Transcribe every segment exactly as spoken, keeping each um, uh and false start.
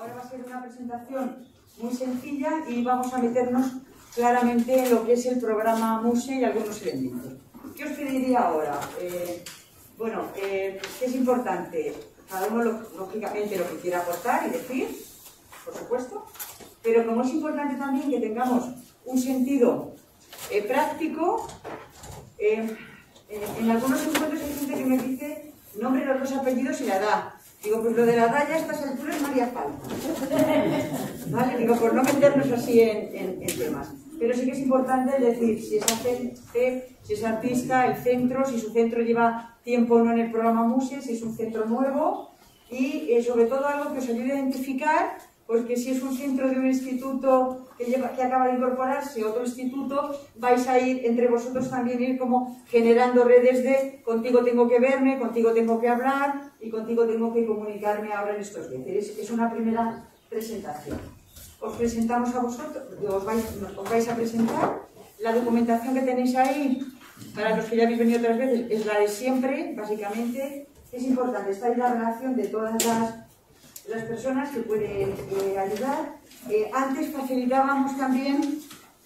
ahora va a ser una presentación muy sencilla y vamos a meternos claramente en lo que es el programa MUSE y algunos elementos. ¿Qué os pediría ahora? Eh, bueno, eh, ¿qué es importante? Cada uno, lógicamente, lo que quiera aportar y decir, por supuesto, pero como es importante también que tengamos un sentido eh, práctico, eh, eh, en algunos encuentros hay gente que me dice nombre, los dos apellidos y la edad. Digo, pues lo de la edad ya a estas alturas no haría falta. ¿Vale? Digo, por no meternos así en, en, en temas. Pero sí que es importante decir si es agente, si es artista, el centro, si su centro lleva tiempo o no en el programa MUSE, si es un centro nuevo y eh, sobre todo algo que os ayude a identificar, pues que si es un centro de un instituto que, lleva, que acaba de incorporarse, otro instituto, vais a ir entre vosotros también ir como generando redes de contigo tengo que verme, contigo tengo que hablar y contigo tengo que comunicarme ahora en estos días. Es, es una primera presentación. Os presentamos a vosotros, os vais, os vais a presentar. La documentación que tenéis ahí, para los que ya habéis venido otras veces, es la de siempre, básicamente. Es importante, está ahí la relación de todas las, las personas que pueden eh, ayudar. Eh, antes facilitábamos también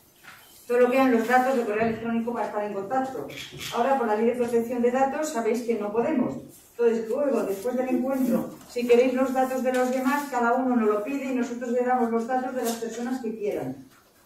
todo lo que eran los datos de correo electrónico para estar en contacto. Ahora, por la ley de protección de datos, sabéis que no podemos. Entonces, luego, después del encuentro, si queréis los datos de los demás, cada uno nos lo pide y nosotros le damos los datos de las personas que quieran.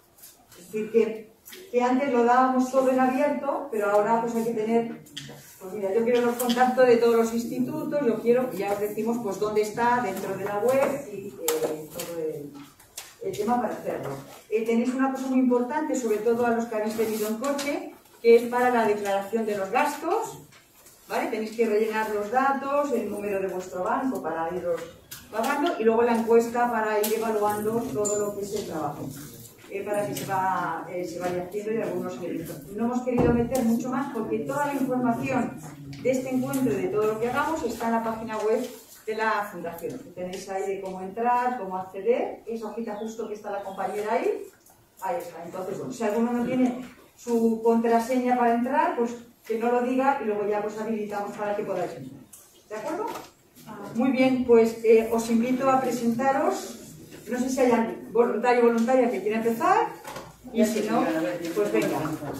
Es decir, que, que antes lo dábamos todo en abierto, pero ahora pues hay que tener, pues mira, yo quiero los contactos de todos los institutos, yo quiero, y ya os decimos pues dónde está dentro de la web y eh, todo el, el tema para hacerlo. Eh, tenéis una cosa muy importante, sobre todo a los que habéis venido en coche, que es para la declaración de los gastos. ¿Vale? Tenéis que rellenar los datos, el número de vuestro banco para iros pagando y luego la encuesta para ir evaluando todo lo que es el trabajo, eh, para que se, va, eh, se vaya haciendo y algunos elementos. No hemos querido meter mucho más porque toda la información de este encuentro y de todo lo que hagamos está en la página web de la Fundación. Tenéis ahí de cómo entrar, cómo acceder, esa hojita justo que está la compañera ahí, ahí está. Entonces, bueno, si alguno no tiene su contraseña para entrar, pues que no lo diga y luego ya pues habilitamos para que podáis entrar. ¿De acuerdo? Muy bien, pues eh, os invito a presentaros. No sé si hay alguien voluntario o voluntaria que quiera empezar. Y si no, pues venga.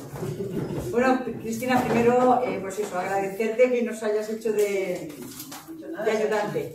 Bueno, Cristina, primero, eh, pues eso, agradecerte que nos hayas hecho de, de ayudante.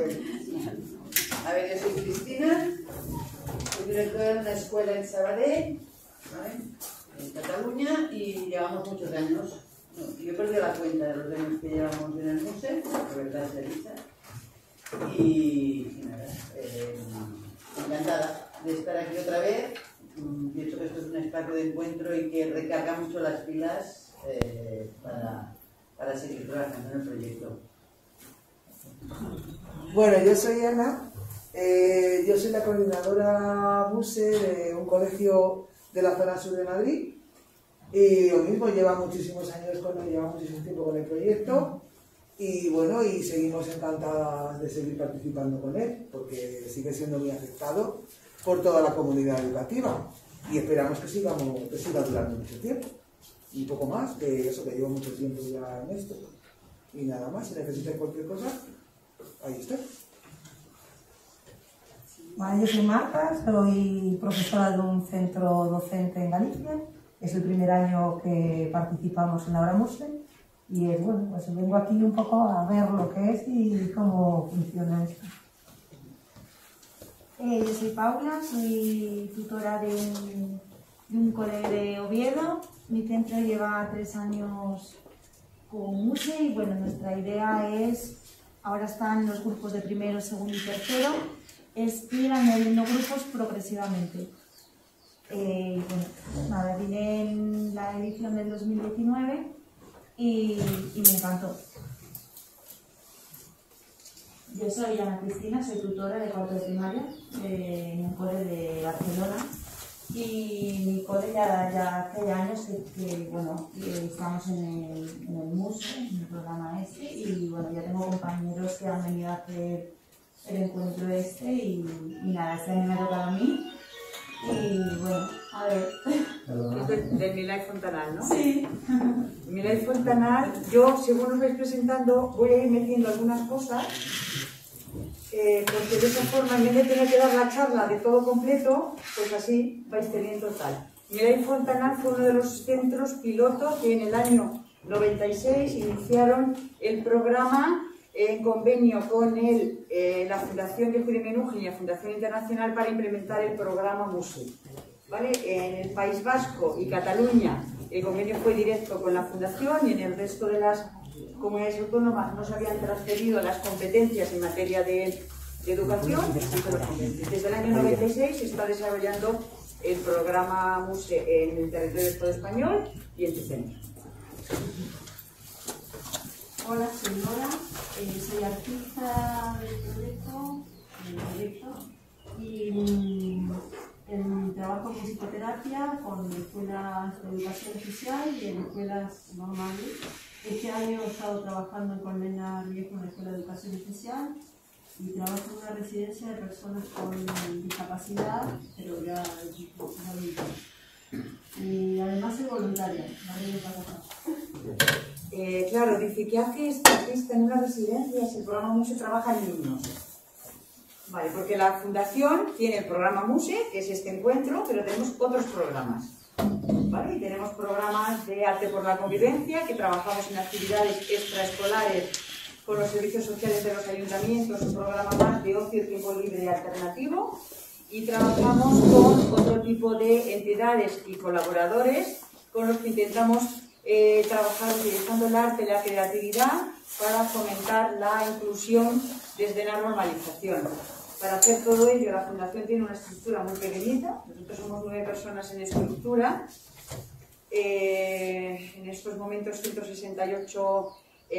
A ver, yo soy Cristina, soy directora de una escuela en Sabadell, ¿vale? En Cataluña, y llevamos muchos años. Yo perdí la cuenta de los años que llevamos en el MUSE, la verdad es Elisa, y, y nada, eh, encantada de estar aquí otra vez. Pienso que esto es un espacio de encuentro y que recarga mucho las pilas eh, para, para seguir trabajando en el proyecto. Bueno, yo soy Ana, eh, yo soy la coordinadora MUSE de un colegio de la zona sur de Madrid. Y lo mismo, lleva muchísimos años con él, lleva muchísimo tiempo con el proyecto y bueno, y seguimos encantadas de seguir participando con él porque sigue siendo muy aceptado por toda la comunidad educativa y esperamos que, sigamos, que siga durando mucho tiempo y poco más, que eso que llevo mucho tiempo ya en esto y nada más, si necesitáis cualquier cosa, ahí está. Bueno, yo soy Marta, soy profesora de un centro docente en Galicia. Es el primer año que participamos en la Hora MUSE y es, bueno, pues vengo aquí un poco a ver lo que es y cómo funciona esto. Eh, yo soy Paula, soy tutora de un, de un cole de Oviedo. Mi centro lleva tres años con MUSE y bueno, nuestra idea es, ahora están los grupos de primero, segundo y tercero, es ir añadiendo grupos progresivamente. Eh, bueno, nada, vine en la edición del dos mil diecinueve y, y me encantó. Yo soy Ana Cristina, soy tutora de cuarto de primaria eh, en un cole de Barcelona y mi cole ya, ya hace años que, que bueno, que estamos en el, en el MUSE, en el programa este y bueno, ya tengo compañeros que han venido a hacer el encuentro este y, y nada, este año me ha tocado a mí. Y bueno, a ver. Es de, de Milay Fontanal, ¿no? Sí. Milay Fontanal, yo según os vais presentando voy a ir metiendo algunas cosas eh, porque de esa forma, en vez de tener que dar la charla de todo completo, pues así vais teniendo tal. Mirai Fontanal fue uno de los centros piloto que en el año noventa y seis iniciaron el programa en convenio con el, eh, la Fundación de Judy Menuhin y la Fundación Internacional para implementar el programa MUSE. ¿Vale? En el País Vasco y Cataluña el convenio fue directo con la Fundación y en el resto de las comunidades autónomas no se habían transferido las competencias en materia de, de educación. Desde el año noventa y seis se está desarrollando el programa MUSE en el territorio del Estado español y en tu centro. Hola, soy Nora, eh, soy artista del proyecto, del proyecto y mm, en, trabajo con psicoterapia, con escuelas de educación especial y en escuelas normales. Este año he estado trabajando en Colmena Viejo en la Escuela de Educación Especial y trabajo en una residencia de personas con discapacidad, pero ya adultas. Y además soy voluntaria, María Pasajá. Eh, claro, dice que hace este artista en una residencia si el programa MUSE trabaja en niños. Vale, porque la Fundación tiene el programa MUSE, que es este encuentro, pero tenemos otros programas. ¿Vale? Y tenemos programas de arte por la convivencia, que trabajamos en actividades extraescolares con los servicios sociales de los ayuntamientos, un programa más de ocio y tiempo libre alternativo. Y trabajamos con otro tipo de entidades y colaboradores con los que intentamos eh, trabajar utilizando el arte y la creatividad para fomentar la inclusión desde la normalización. Para hacer todo ello, la Fundación tiene una estructura muy pequeñita. Nosotros somos nueve personas en estructura. Eh, en estos momentos ciento sesenta y ocho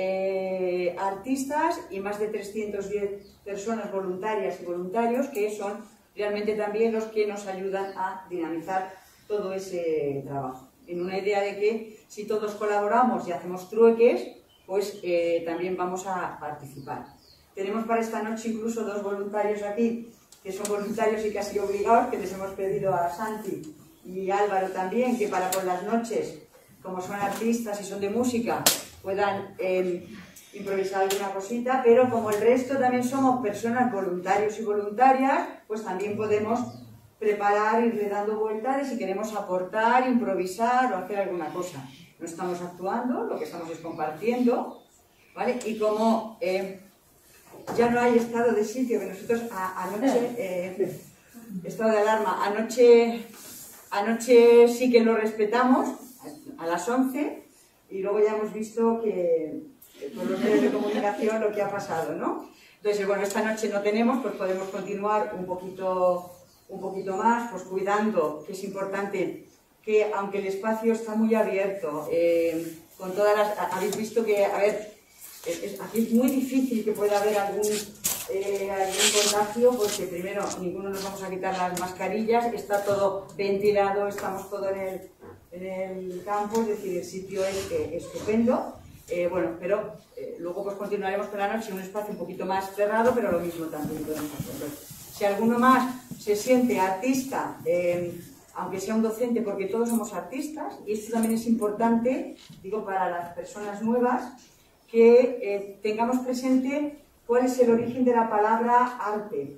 eh, artistas y más de trescientas diez personas voluntarias y voluntarios que son realmente también los que nos ayudan a dinamizar todo ese trabajo. En una idea de que si todos colaboramos y hacemos trueques, pues eh, también vamos a participar. Tenemos para esta noche incluso dos voluntarios aquí, que son voluntarios y casi obligados, que les hemos pedido a Santi y Álvaro también, que para por las noches, como son artistas y son de música, puedan eh, improvisar alguna cosita, pero como el resto también somos personas voluntarios y voluntarias, pues también podemos preparar, irle dando vueltas y si queremos aportar, improvisar o hacer alguna cosa. No estamos actuando, lo que estamos es compartiendo, ¿vale? Y como eh, ya no hay estado de sitio, que nosotros a, anoche, eh, estado de alarma, anoche, anoche sí que lo respetamos, a las once, y luego ya hemos visto que por los medios de comunicación lo que ha pasado, ¿no? Entonces, bueno, esta noche no tenemos, pues podemos continuar un poquito, un poquito más, pues cuidando, que es importante que, aunque el espacio está muy abierto, eh, con todas las... Habéis visto que, a ver, es, es, aquí es muy difícil que pueda haber algún, eh, algún contagio, porque primero, ninguno nos vamos a quitar las mascarillas, está todo ventilado, estamos todo en el, en el campo, es decir, el sitio es eh, estupendo. Eh, bueno, pero eh, luego pues continuaremos con la noche en un espacio un poquito más cerrado, pero lo mismo también podemos hacerlo. Si alguno más se siente artista, eh, aunque sea un docente, porque todos somos artistas, y esto también es importante, digo, para las personas nuevas, que eh, tengamos presente cuál es el origen de la palabra arte.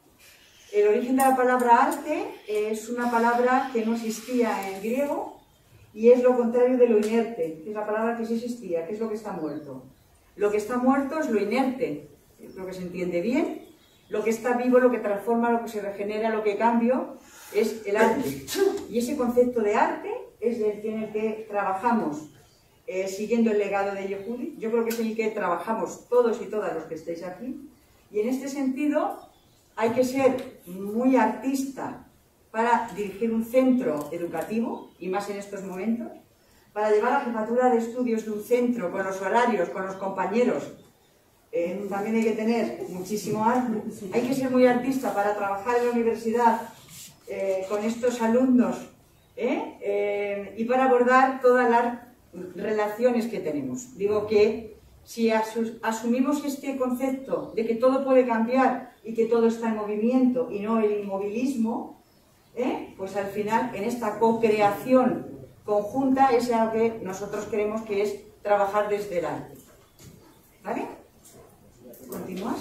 El origen de la palabra arte es una palabra que no existía en griego, y es lo contrario de lo inerte, que es la palabra que sí existía, que es lo que está muerto. Lo que está muerto es lo inerte, es lo que se entiende bien. Lo que está vivo, lo que transforma, lo que se regenera, lo que cambia, es el arte. Y ese concepto de arte es el en el que trabajamos, eh, siguiendo el legado de Yehudi. Yo creo que es el que trabajamos todos y todas los que estéis aquí. Y en este sentido hay que ser muy artista para dirigir un centro educativo, y más en estos momentos, para llevar la jefatura de estudios de un centro, con los horarios, con los compañeros. Eh, también hay que tener muchísimo arte. Hay que ser muy artista para trabajar en la universidad eh, con estos alumnos ¿eh? Eh, y para abordar todas las relaciones que tenemos. Digo que si asumimos este concepto de que todo puede cambiar y que todo está en movimiento y no el inmovilismo, ¿Eh? pues al final en esta co-creación conjunta es algo que nosotros creemos que es trabajar desde el arte. ¿Vale? ¿Continúas?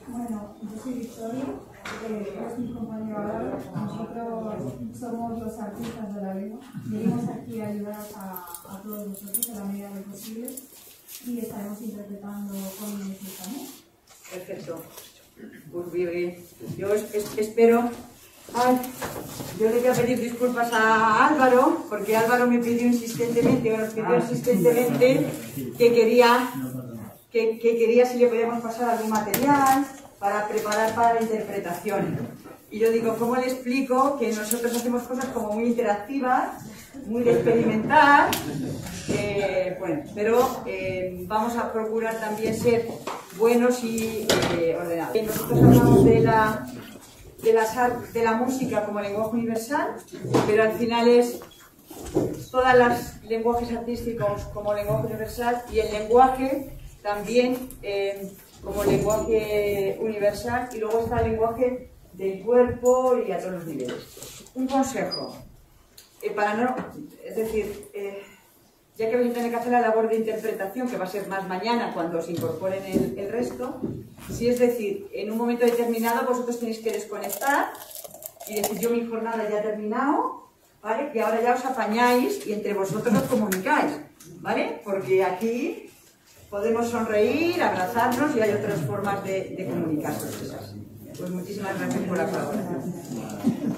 Bueno, yo soy Victoria, eh, es mi compañero Álvaro. Nosotros somos los artistas de la vida. Venimos aquí a ayudar a, a todos nosotros en la medida de lo posible y estaremos interpretando con nosotros también. Perfecto. Pues bien, yo es, es, espero... Ay, yo le voy a pedir disculpas a Álvaro, porque Álvaro me pidió insistentemente, o nos pidió insistentemente que quería, que, que quería si le podíamos pasar algún material para preparar para la interpretación. Y yo digo, ¿cómo le explico que nosotros hacemos cosas como muy interactivas, muy de experimentar? Eh, bueno, pero eh, vamos a procurar también ser buenos y eh, ordenados. Nosotros hablamos de la... De, las art, de la música como lenguaje universal, pero al final es todos los lenguajes artísticos como lenguaje universal y el lenguaje también eh, como lenguaje universal, y luego está el lenguaje del cuerpo y a todos los niveles. Un consejo, eh, para no, es decir, eh, ya que vais a tener que hacer la labor de interpretación, que va a ser más mañana cuando se incorporen el, el resto, si es decir, en un momento determinado vosotros tenéis que desconectar y decir, yo mi jornada ya ha terminado, ¿vale? Y ahora ya os apañáis y entre vosotros os comunicáis, ¿vale? Porque aquí podemos sonreír, abrazarnos y hay otras formas de, de comunicarse. Pues muchísimas gracias por la colaboración.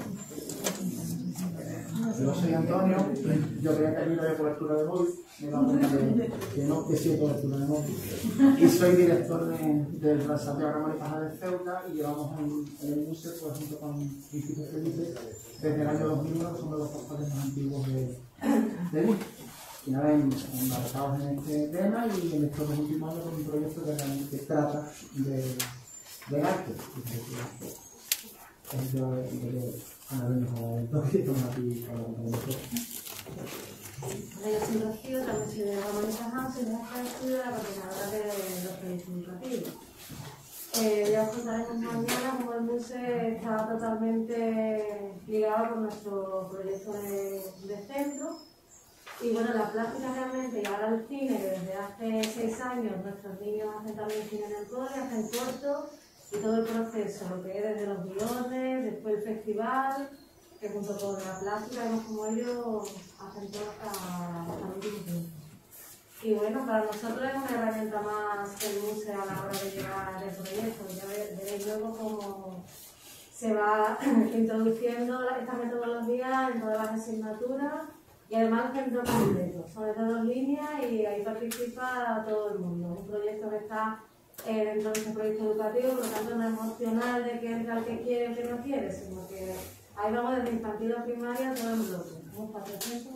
Yo soy Antonio, yo creía que había una cobertura de móvil, me he dado cuenta que, que no, que sí hay cobertura de móvil. Y soy director de, del Santiago Ramón y Cajal de Ceuta y llevamos en, en el museo, pues, junto con Príncipe Felipe, desde el año dos mil uno, somos los portales más antiguos de, de Música. Y nada, embarcados en este tema y en estos dos últimos años con un proyecto que realmente trata de, de arte. Entonces, Ana, venimos un poquito más aquí para nosotros. Yo soy Rocío, también soy de Ramón y Cajal, soy maestra de estudio de la coordinadora de los proyectos educativos. Eh, ya os contaremos mañana cómo el museo está totalmente ligado con nuestro proyecto de, de centro. Y bueno, la plástica realmente, y ahora el cine, que desde hace seis años nuestros niños hacen también cine en el cole, hacen cortos, y todo el proceso, lo que es desde los guiones, después el festival, que junto con la plástica vemos como ellos hacen todo hasta, hasta el último tiempo. Y bueno, para nosotros es una herramienta más que el museo a la hora de llevar el proyecto. Ya veréis luego cómo se va introduciendo esta metodología en todas las asignaturas y además el centro completo. Son de dos líneas y ahí participa todo el mundo. Un proyecto que está Eh, dentro de ese proyecto educativo, por lo tanto no es opcional de que entra el que quiere o el que no quiere, sino que ahí vamos desde infantil a primaria todo el bloque. ¿Cómo cuatrocientos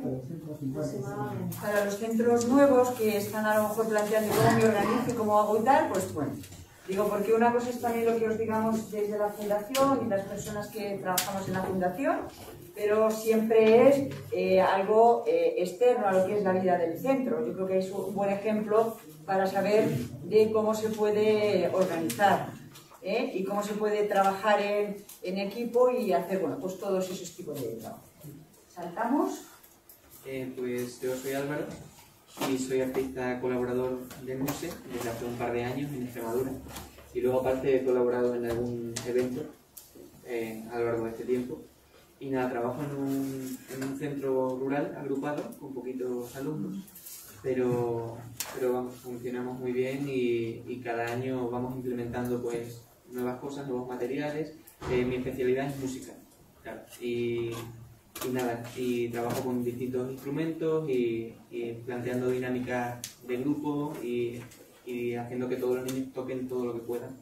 aproximadamente? Para los centros nuevos que están a lo mejor planteando cómo me organizo y cómo hago y tal, pues bueno, digo, porque una cosa es también lo que os digamos desde la fundación y las personas que trabajamos en la fundación, pero siempre es eh, algo eh, externo a lo que es la vida del centro. Yo creo que es un buen ejemplo para saber de cómo se puede organizar ¿eh? y cómo se puede trabajar en, en equipo y hacer, bueno, pues todos esos tipos de trabajo. ¿Saltamos? Eh, pues yo soy Álvaro y soy artista colaborador de Muse desde hace un par de años en Extremadura. Y luego aparte he colaborado en algún evento eh, a lo largo de este tiempo. Y nada, trabajo en un, en un centro rural agrupado con poquitos alumnos, pero, pero vamos, funcionamos muy bien y, y cada año vamos implementando pues nuevas cosas, nuevos materiales. Eh, mi especialidad es música, claro, y, y nada, y trabajo con distintos instrumentos y, y planteando dinámicas de grupo y, y haciendo que todos los niños toquen todo lo que puedan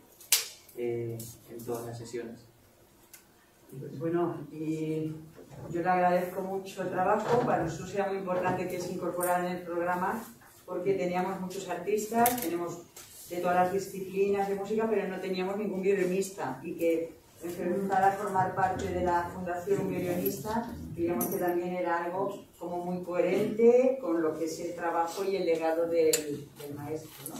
eh, en todas las sesiones. Pues bueno, y yo le agradezco mucho el trabajo. Para nosotros era muy importante que se incorporara en el programa porque teníamos muchos artistas, tenemos de todas las disciplinas de música, pero no teníamos ningún violinista, y que empezar a formar parte de la fundación un violinista, creíamos que también era algo como muy coherente con lo que es el trabajo y el legado del, del maestro, ¿no?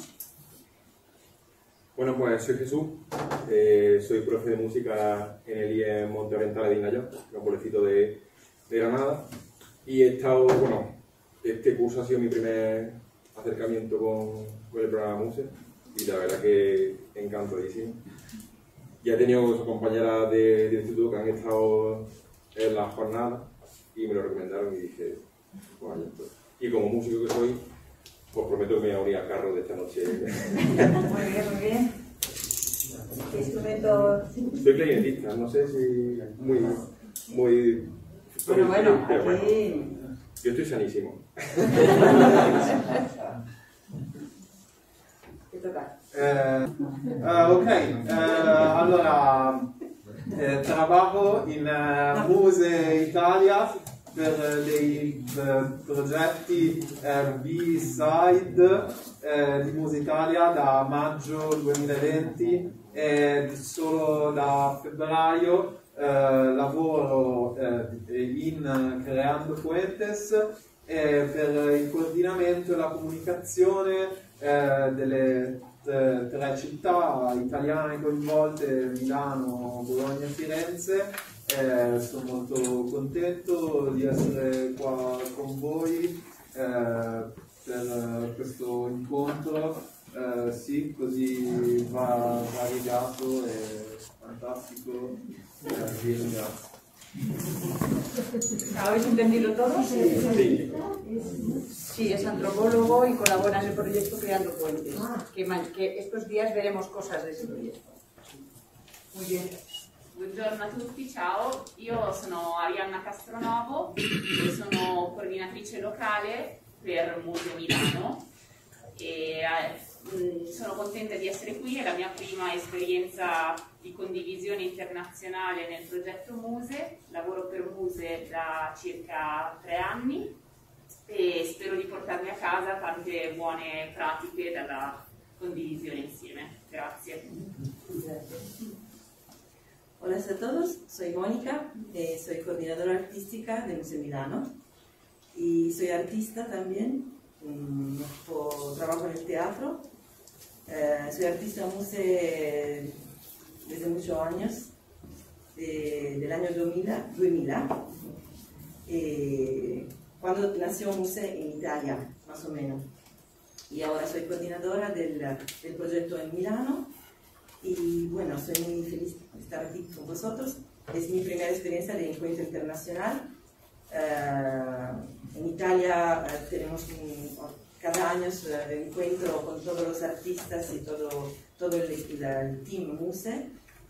Bueno, pues soy Jesús, eh, soy profe de música en el I E Monte Oriental de Inayot, un pueblecito de, de Granada, y he estado, bueno, este curso ha sido mi primer acercamiento con, con el programa Muse, y y la verdad que encantadísimo. Ya he tenido compañeras de, de instituto que han estado en las jornadas y me lo recomendaron y dije, pues ya estoy. Y como músico que soy, pues prometo que me voy a unir al carro de esta noche. Muy bien, muy bien. ¿Qué instrumento? Soy clarinetista, no sé si muy... muy Bueno, bueno, pero bueno, aquí... yo estoy sanísimo. ¿Qué toca? Eh, eh, ok, eh, allora eh, trabajo in eh, Muse Italia per dei eh, progetti eh, B-Side eh, di Muse Italia da maggio duemilaventi e solo da febbraio eh, lavoro eh, in Creando Fuentes eh, per il coordinamento e la comunicazione eh, delle eh, tre città italiane coinvolte, Milano, Bologna e Firenze. Eh, sono molto contento di essere qua con voi eh, per questo incontro, eh, sì, così va- variegato e fantastico. Eh, vi ringrazio. ¿Habéis entendido todo? Sí. Sí, es antropólogo y colabora en el proyecto Creando Puentes. Que, ma- que estos días veremos cosas de ese proyecto. Muy bien. Buongiorno a tutti, ciao, io sono Arianna Castronovo e sono coordinatrice locale per Muse Milano e eh, sono contenta di essere qui, è la mia prima esperienza di condivisione internazionale nel progetto Muse, lavoro per Muse da circa tre anni e spero di portarmi a casa tante buone pratiche dalla condivisione insieme. Grazie. Hola a todos, soy Mónica, eh, soy coordinadora artística de Muse Milano y soy artista también, um, por, trabajo en el teatro, eh, soy artista Muse desde muchos años, de, del año dos mil, dos mil eh, cuando nació Muse en Italia, más o menos, y ahora soy coordinadora del, del proyecto en Milano. Y bueno, soy muy feliz de estar aquí con vosotros. Es mi primera experiencia de encuentro internacional. Uh, en Italia uh, tenemos un, cada año uh, encuentro con todos los artistas y todo, todo el, el, el team Muse.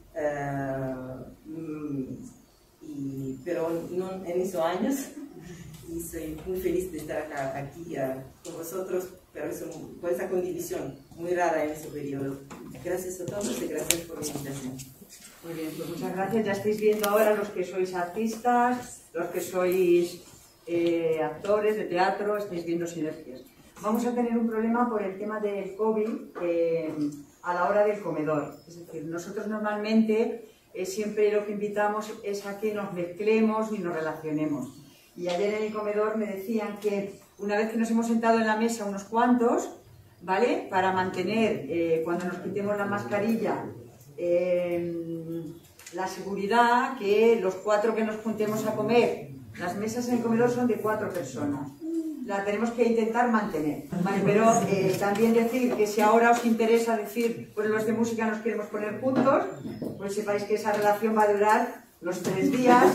Uh, y, pero no en esos años. Y soy muy feliz de estar acá, aquí uh, con vosotros, pero eso, por esa condivisión muy rara en ese periodo. Gracias a todos y gracias por la invitación. Muy bien, pues muchas gracias. Ya estáis viendo ahora los que sois artistas, los que sois eh, actores de teatro, estáis viendo sinergias. Vamos a tener un problema por el tema del COVID eh, a la hora del comedor. Es decir, nosotros normalmente eh, siempre lo que invitamos es a que nos mezclemos y nos relacionemos. Y ayer en el comedor me decían que una vez que nos hemos sentado en la mesa unos cuantos, ¿vale? Para mantener, eh, cuando nos quitemos la mascarilla, eh, la seguridad, que los cuatro que nos juntemos a comer, las mesas en el comedor son de cuatro personas. La tenemos que intentar mantener, ¿vale? Pero eh, también decir que si ahora os interesa decir, pues los de música nos queremos poner juntos, pues sepáis que esa relación va a durar los tres días,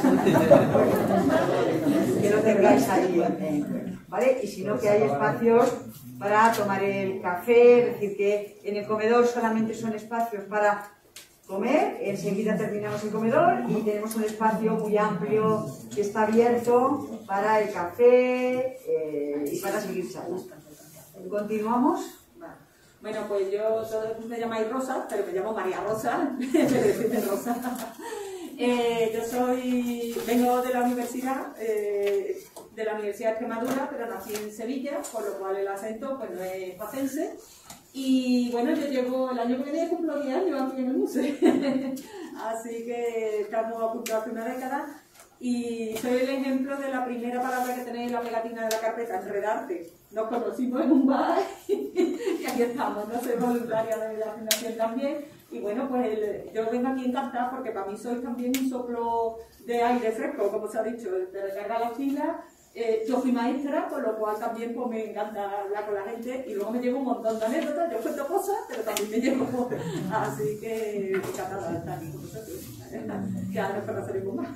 que lo tengáis ahí, eh, ¿vale? Y si no, que hay espacios para tomar el café, es decir, que en el comedor solamente son espacios para comer, enseguida terminamos el comedor y tenemos un espacio muy amplio que está abierto para el café eh, y para seguir charlando. ¿Continuamos? Bueno, pues yo, todos me llamáis Rosa, pero me llamo María Rosa, pero decirme Rosa. Eh, yo soy, vengo de la universidad, eh, de la Universidad de Extremadura, pero nací en Sevilla, por lo cual el acento pues no es pacense. Y bueno, yo llevo, el año que viene cumplo diez años aquí en el Muse, así que estamos a punto de hacer una década. Y soy el ejemplo de la primera palabra que tenéis en la pegatina de la carpeta, enredarte. Nos conocimos en un bar y aquí estamos, no soy voluntaria de la fundación también. Y bueno, pues el, yo vengo aquí encantada porque para mí sois también un soplo de aire fresco, como se ha dicho, de recargar las pilas. Eh, yo fui maestra, con lo cual también pues, me encanta hablar con la gente y luego me llevo un montón de anécdotas, yo cuento cosas, pero también me llevo, así que encantada de estar aquí con vosotros, que ahora nos conoceremos más.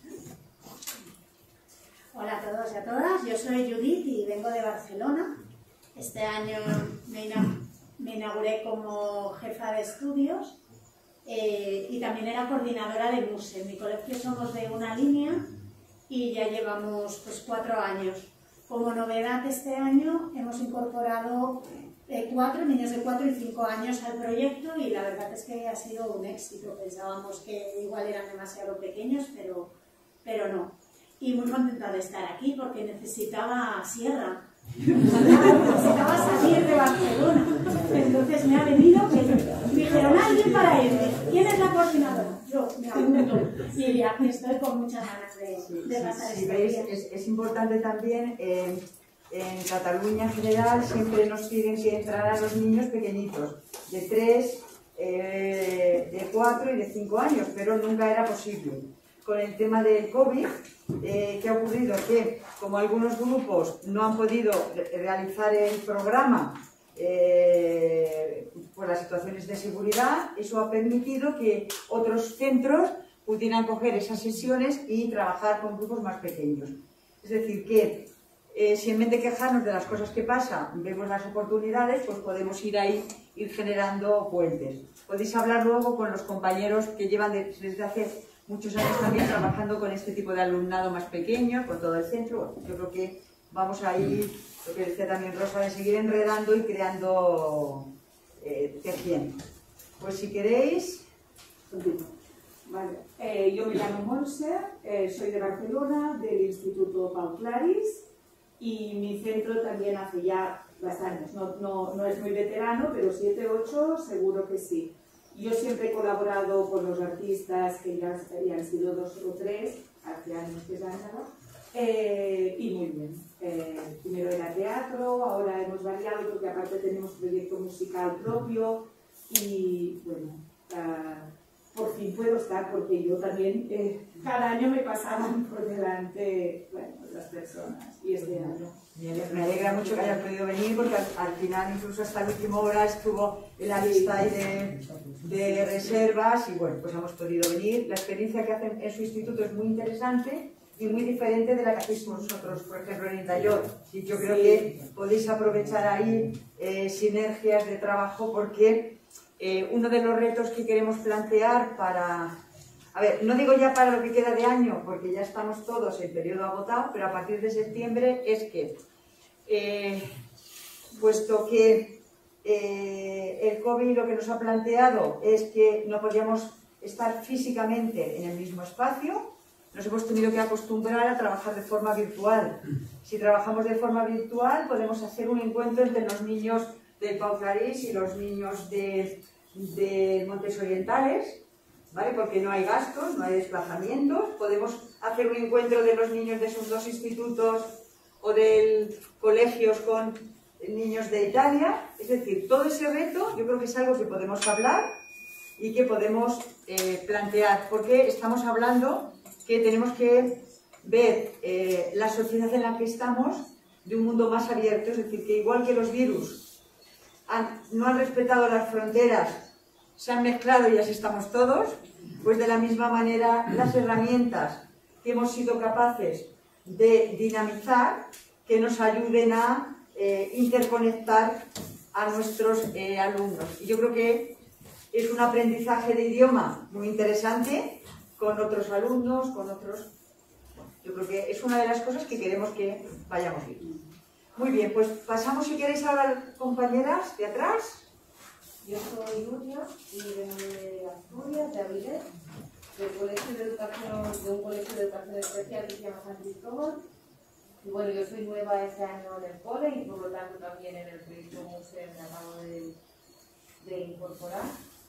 Hola a todos y a todas, yo soy Judith y vengo de Barcelona. Este año me, ina me inauguré como jefa de estudios eh, y también era coordinadora de MUSE. En mi colegio somos de una línea y ya llevamos pues, cuatro años. Como novedad este año hemos incorporado eh, cuatro niños de cuatro y cinco años al proyecto y la verdad es que ha sido un éxito. Pensábamos que igual eran demasiado pequeños, pero, pero no. Y muy contenta de estar aquí porque necesitaba sierra, necesitaba salir de Barcelona. Entonces me ha venido que dijeron, alguien para irme. ¿Quién es la coordinadora? Yo me apunto y ya estoy con muchas ganas de, de pasar Si este veis, día. es, es importante también, eh, en Cataluña en general siempre nos piden que entraran los niños pequeñitos, de tres, eh, de cuatro y de cinco años, pero nunca era posible. Con el tema del COVID, eh, ¿qué ha ocurrido? Que como algunos grupos no han podido re realizar el programa eh, por las situaciones de seguridad, eso ha permitido que otros centros pudieran coger esas sesiones y trabajar con grupos más pequeños. Es decir, que eh, si en vez de quejarnos de las cosas que pasan, vemos las oportunidades, pues podemos ir ahí, ir generando puentes. Podéis hablar luego con los compañeros que llevan de, desde hace muchos años también trabajando con este tipo de alumnado más pequeño, con todo el centro. Yo creo que vamos a ir, lo que decía también Rosa, de seguir enredando y creando, eh, tejiendo. Pues si queréis... Vale. Eh, yo me llamo Monse, eh, soy de Barcelona, del Instituto Pau Claris, y mi centro también hace ya bastantes años, no, no, no es muy veterano, pero siete, ocho seguro que sí. Yo siempre he colaborado con los artistas que ya, ya han sido dos o tres, hace años que ya han dado, eh, y muy bien. Eh, primero era teatro, ahora hemos variado porque aparte tenemos proyecto musical propio y bueno, uh, por fin puedo estar porque yo también eh, cada año me pasaban por delante bueno, las personas y este año. Me alegra mucho que hayas podido venir porque al, al final, incluso hasta la última hora, estuvo en la lista ahí de, de reservas y bueno, pues hemos podido venir. La experiencia que hacen en su instituto es muy interesante y muy diferente de la que hacéis vosotros, por ejemplo, en Indayor. Y yo creo que podéis aprovechar ahí eh, sinergias de trabajo porque eh, uno de los retos que queremos plantear para... A ver, no digo ya para lo que queda de año, porque ya estamos todos en periodo agotado, pero a partir de septiembre es que, eh, puesto que eh, el COVID lo que nos ha planteado es que no podíamos estar físicamente en el mismo espacio, nos hemos tenido que acostumbrar a trabajar de forma virtual. Si trabajamos de forma virtual, podemos hacer un encuentro entre los niños del Pau Claris y los niños de, de Montes Orientales, ¿vale? Porque no hay gastos, no hay desplazamientos, podemos hacer un encuentro de los niños de esos dos institutos o de colegios con niños de Italia, es decir, todo ese reto yo creo que es algo que podemos hablar y que podemos eh, plantear, porque estamos hablando que tenemos que ver eh, la sociedad en la que estamos de un mundo más abierto, es decir, que igual que los virus han, no han respetado las fronteras, se han mezclado y así estamos todos, pues de la misma manera las herramientas que hemos sido capaces de dinamizar, que nos ayuden a eh, interconectar a nuestros eh, alumnos. Y yo creo que es un aprendizaje de idioma muy interesante con otros alumnos, con otros... Yo creo que es una de las cosas que queremos que vayamos viendo. Muy bien, pues pasamos si queréis ahora, compañeras, de atrás. Yo soy Nuria y vengo de Asturias, de Avilés, del colegio de educación, de un colegio de educación especial que se llama San Cristóbal. Y bueno, yo soy nueva este año en el cole y por lo tanto también en el proyecto MUSE me acabo de, de incorporar.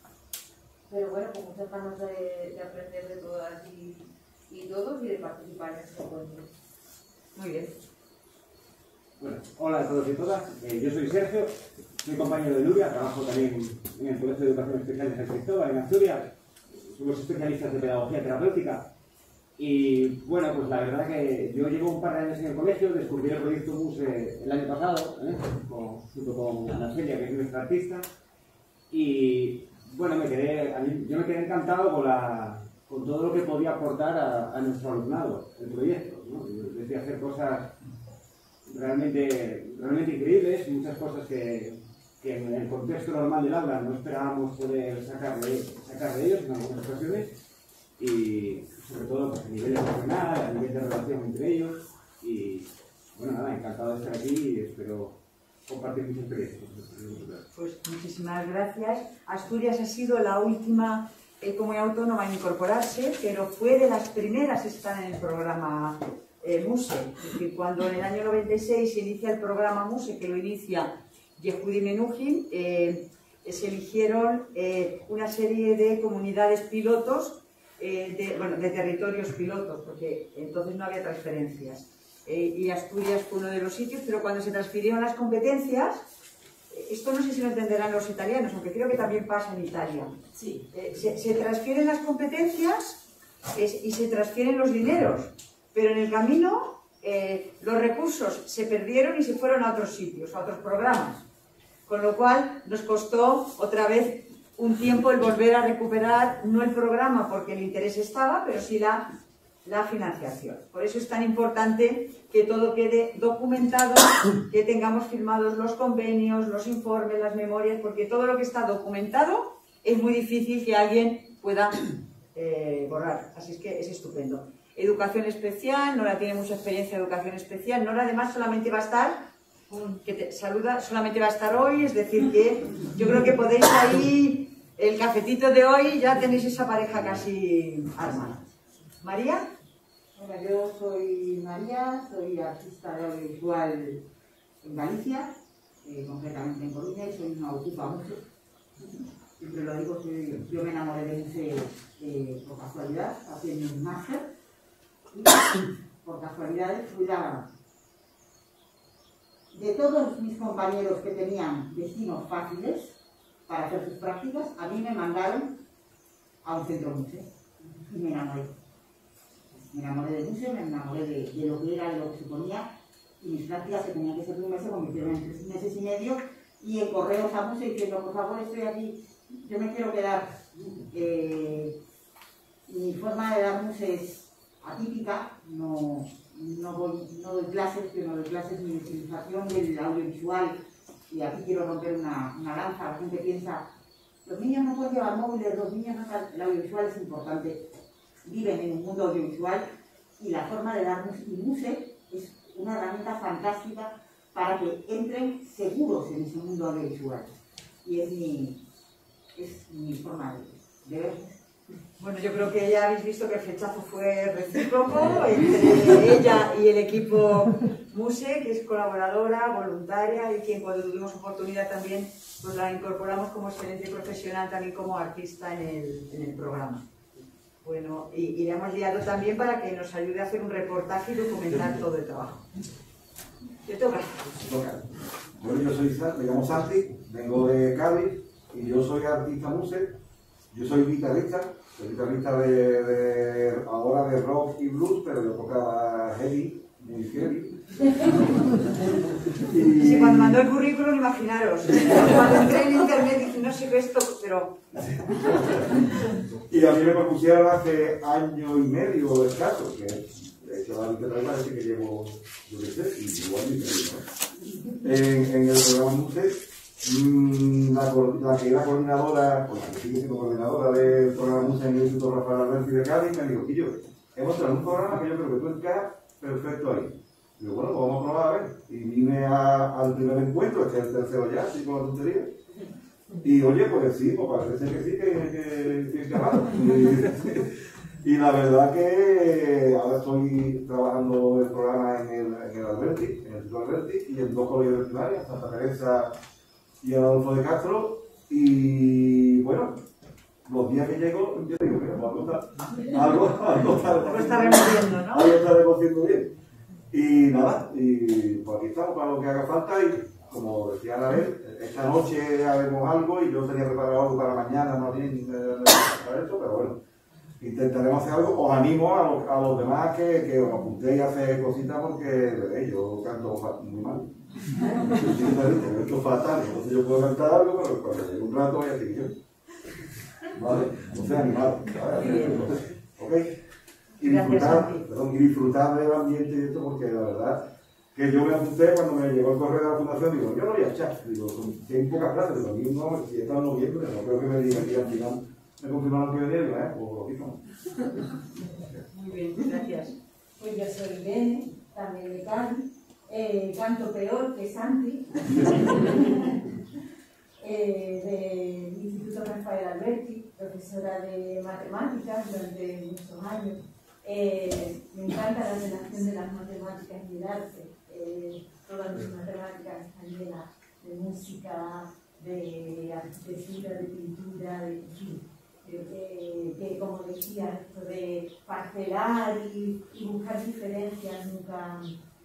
Pero bueno, con muchas ganas de, de aprender de todas y, y todos y de participar en este encuentro. Muy bien. Bueno, hola a todos y todas, eh, yo soy Sergio, soy compañero de Nuria, trabajo también en el Colegio de Educación Especial de San Cristóbal, en Asturias. Somos especialistas de pedagogía terapéutica Y bueno, pues la verdad que yo llevo un par de años en el colegio, descubrí el proyecto MUSE el año pasado, ¿eh? con, junto con Ana Celia, que es nuestra artista, y bueno, me quedé, a mí, yo me quedé encantado con, la, con todo lo que podía aportar a, a nuestro alumnado, el proyecto, ¿no? Desde hacer cosas realmente, realmente increíbles, muchas cosas que, que en el contexto normal del aula no esperábamos poder sacar de, sacar de ellos en algunas ocasiones, y sobre todo pues, a nivel emocional, a nivel de relación entre ellos, y bueno, nada, encantado de estar aquí y espero compartir mis experiencias. Pues muchísimas gracias. Asturias ha sido la última eh, comunidad autónoma en incorporarse, pero fue de las primeras que están en el programa eh, MUSE. Es decir, cuando en el año noventa y seis se inicia el programa MUSE, que lo inicia Yehudi Menuhin, eh, se eligieron eh, una serie de comunidades pilotos, eh, de, bueno, de territorios pilotos, porque entonces no había transferencias. Eh, y Asturias fue uno de los sitios, pero cuando se transfirieron las competencias, eh, esto no sé si lo entenderán los italianos, aunque creo que también pasa en Italia. Sí. Eh, se, se transfieren las competencias es, y se transfieren los dineros, pero en el camino eh, los recursos se perdieron y se fueron a otros sitios, a otros programas. Con lo cual nos costó otra vez un tiempo el volver a recuperar, no el programa porque el interés estaba, pero sí la, la financiación. Por eso es tan importante que todo quede documentado, que tengamos firmados los convenios, los informes, las memorias, porque todo lo que está documentado es muy difícil que alguien pueda eh, borrar. Así es que es estupendo. Educación especial, Nora tiene mucha experiencia en educación especial. Nora además solamente va a estar... que te saluda, solamente va a estar hoy, es decir que yo creo que podéis ahí, el cafetito de hoy, ya tenéis esa pareja casi armada. ¿María? Hola, yo soy María, soy artista de audiovisual en Galicia, eh, concretamente en Coruña, y soy una ocupa mucho. Siempre lo digo, soy, yo me enamoré de Muse eh, por casualidad, haciendo un máster, y por casualidad fui la... De todos mis compañeros que tenían destinos fáciles para hacer sus prácticas, a mí me mandaron a un centro MUSE y me enamoré. Me enamoré de MUSE, me enamoré de, de lo que era, de lo que suponía, y mis prácticas que tenían que ser de un mes se convirtieron en tres meses y medio, y en correos a MUSE diciendo, por favor, estoy aquí, yo me quiero quedar. Eh, mi forma de dar MUSE es atípica, no... No, voy, no doy clases, pero no doy clases ni de utilización del audiovisual, y aquí quiero romper una, una lanza. La gente piensa, los niños no pueden llevar móviles, los niños no saben. El audiovisual es importante, viven en un mundo audiovisual, y la forma de dar MUSE, y MUSE es una herramienta fantástica para que entren seguros en ese mundo audiovisual, y es mi, es mi forma de, de ver. Bueno, yo creo que ya habéis visto que el flechazo fue recíproco entre ella y el equipo MUSE, que es colaboradora, voluntaria, y quien cuando tuvimos oportunidad también pues la incorporamos como excelente profesional, también como artista en el, en el programa. Bueno, y, y le hemos liado también para que nos ayude a hacer un reportaje y documentar todo el trabajo. ¿Te toca? Bueno, yo soy, me llamo Santi, vengo de Cádiz y yo soy artista MUSE. Yo soy guitarrista, soy guitarrista de, de, ahora de rock y blues, pero yo tocaba heavy, muy heavy. y... Sí, cuando mandó el currículum, imaginaros, cuando entré en internet dije, no sé qué es esto, pero... y a mí me propusieron hace año y medio escaso, que de hecho la guitarra parece que llevo, yo qué sé, igual y medio, ¿no? En, en el programa MUSE. La, la que era coordinadora, pues la que sigue siendo coordinadora del programa MUSE en el Instituto Rafael Alberti de Cádiz, me dijo, Quillo, hemos traído un programa que yo creo que tú encajas perfecto ahí. Y yo, bueno, pues vamos a probar a ver. Y vine a, al primer encuentro, este es el tercero ya, así con la tontería. Y oye, pues sí, pues parece ser que sí, que, que, que encajado. Y, y la verdad que ahora estoy trabajando el programa en el, en el Alberti, en el Instituto Alberti, y en dos colegios de primaria, Santa Teresa y Adolfo de Castro, y bueno, los días que llego, yo digo, mira, algo está, algo, algo está, algo está removiendo, ¿no? Algo está removiendo bien. Y nada, y pues aquí estamos para lo que haga falta, y como decía Anabel, esta noche haremos algo, y yo tenía preparado algo para mañana, más bien, para esto, pero bueno, intentaremos hacer algo. Os animo a los, a los demás que, que os apuntéis a hacer cositas porque eh, yo canto muy mal. Esto es fatal, entonces yo puedo cantar algo, pero cuando llegue un rato voy a decir yo. Vale, entonces animado. ¿Ok? Y disfrutar, perdón, y disfrutar del ambiente y esto porque la verdad que yo me apunté cuando me llegó el correo de la fundación, digo, yo lo voy a echar, digo, hay pocas clases, pero a mí no, si está en noviembre, no creo que me digan que al final me confirmaron que venía, digo, eh, pues lo mismo. Muy bien, gracias. Pues yo soy Irene, también de Cádiz, eh, canto peor que Santi, eh, del Instituto Rafael Alberti, profesora de matemáticas durante muchos años. Eh, me encanta la relación de las matemáticas y el arte. Eh, todas mis matemáticas están llenas de música, de arquitectura, de pintura, de fin. Creo que, que, como decía, esto de parcelar y, y buscar diferencias nunca,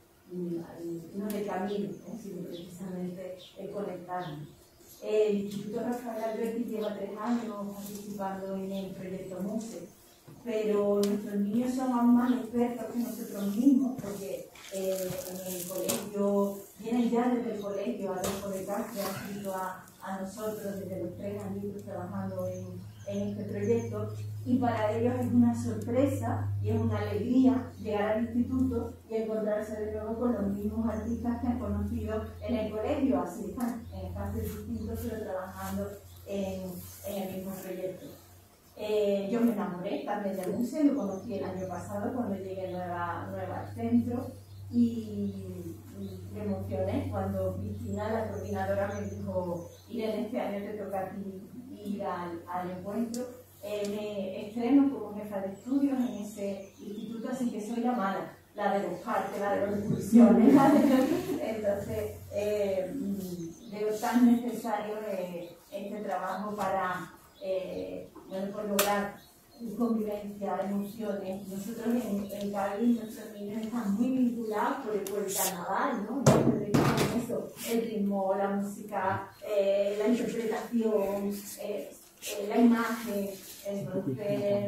no de camino, ¿eh? Sino precisamente el conectarnos. El Instituto Rafael Alberti lleva tres años participando en el proyecto MUSE, pero nuestros niños son aún más expertos que nosotros mismos, porque eh, en el colegio, vienen ya desde el colegio, Adolfo de Castro ha escrito a, a nosotros desde los tres añitos trabajando en, en este proyecto, y para ellos es una sorpresa y es una alegría llegar al instituto y encontrarse de nuevo con los mismos artistas que han conocido en el colegio, así están en espacios distintos pero trabajando en, en el mismo proyecto. Eh, yo me enamoré también del museo, lo conocí el año pasado cuando llegué nueva, nueva al centro y, y me emocioné cuando Cristina, la coordinadora, me dijo, Irene, este año te toca a ti ir al, al encuentro. Eh, me estreno como jefa de estudios en ese instituto, así que soy la mala, la de los parques, la de las excursiones. Entonces, eh, veo tan necesario eh, este trabajo para eh, bueno, por lograr convivencia, emociones. Nosotros en, en Cádiz, nuestros niños están muy vinculados por el, por el carnaval, ¿no? Eso, el ritmo, la música, eh, la interpretación, eh, eh, la imagen. Entonces,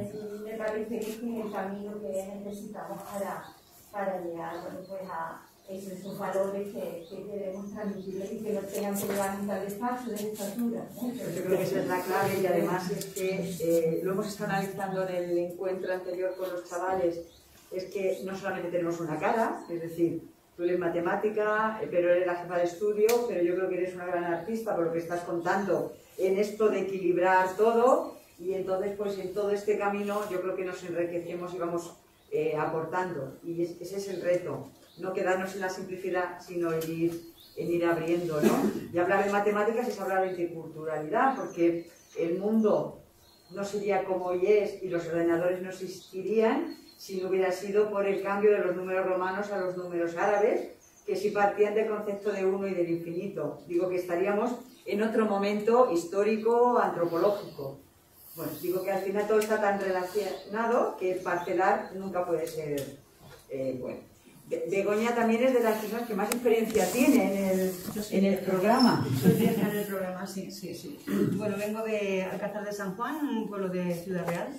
me parece que este es el camino que necesitamos para, para llegar bueno, pues a eso, esos valores que, que queremos transmitirles y que no tengan que llevar un tal despacho de estatura. ¿eh? Yo creo que esa es la clave y además es que eh, lo hemos estado analizando en el encuentro anterior con los chavales, es que no solamente tenemos una cara, es decir, tú eres matemática, pero eres la jefa de estudio, pero yo creo que eres una gran artista por lo que estás contando en esto de equilibrar todo. Y entonces, pues en todo este camino yo creo que nos enriquecemos y vamos eh, aportando. Y es, ese es el reto, no quedarnos en la simplicidad, sino en ir, en ir abriendo, ¿no? Y hablar de matemáticas es hablar de interculturalidad, porque el mundo no sería como hoy es y los ordenadores no existirían si no hubiera sido por el cambio de los números romanos a los números árabes, que sí partían del concepto de uno y del infinito. Digo que estaríamos en otro momento histórico, antropológico. Bueno, digo que al final todo está tan relacionado que parcelar nunca puede ser eh, bueno. Begoña también es de las personas que más experiencia tiene en el, en el programa. Soy vieja en el programa, sí, sí, sí. Bueno, vengo de Alcázar de San Juan, un pueblo de Ciudad Real.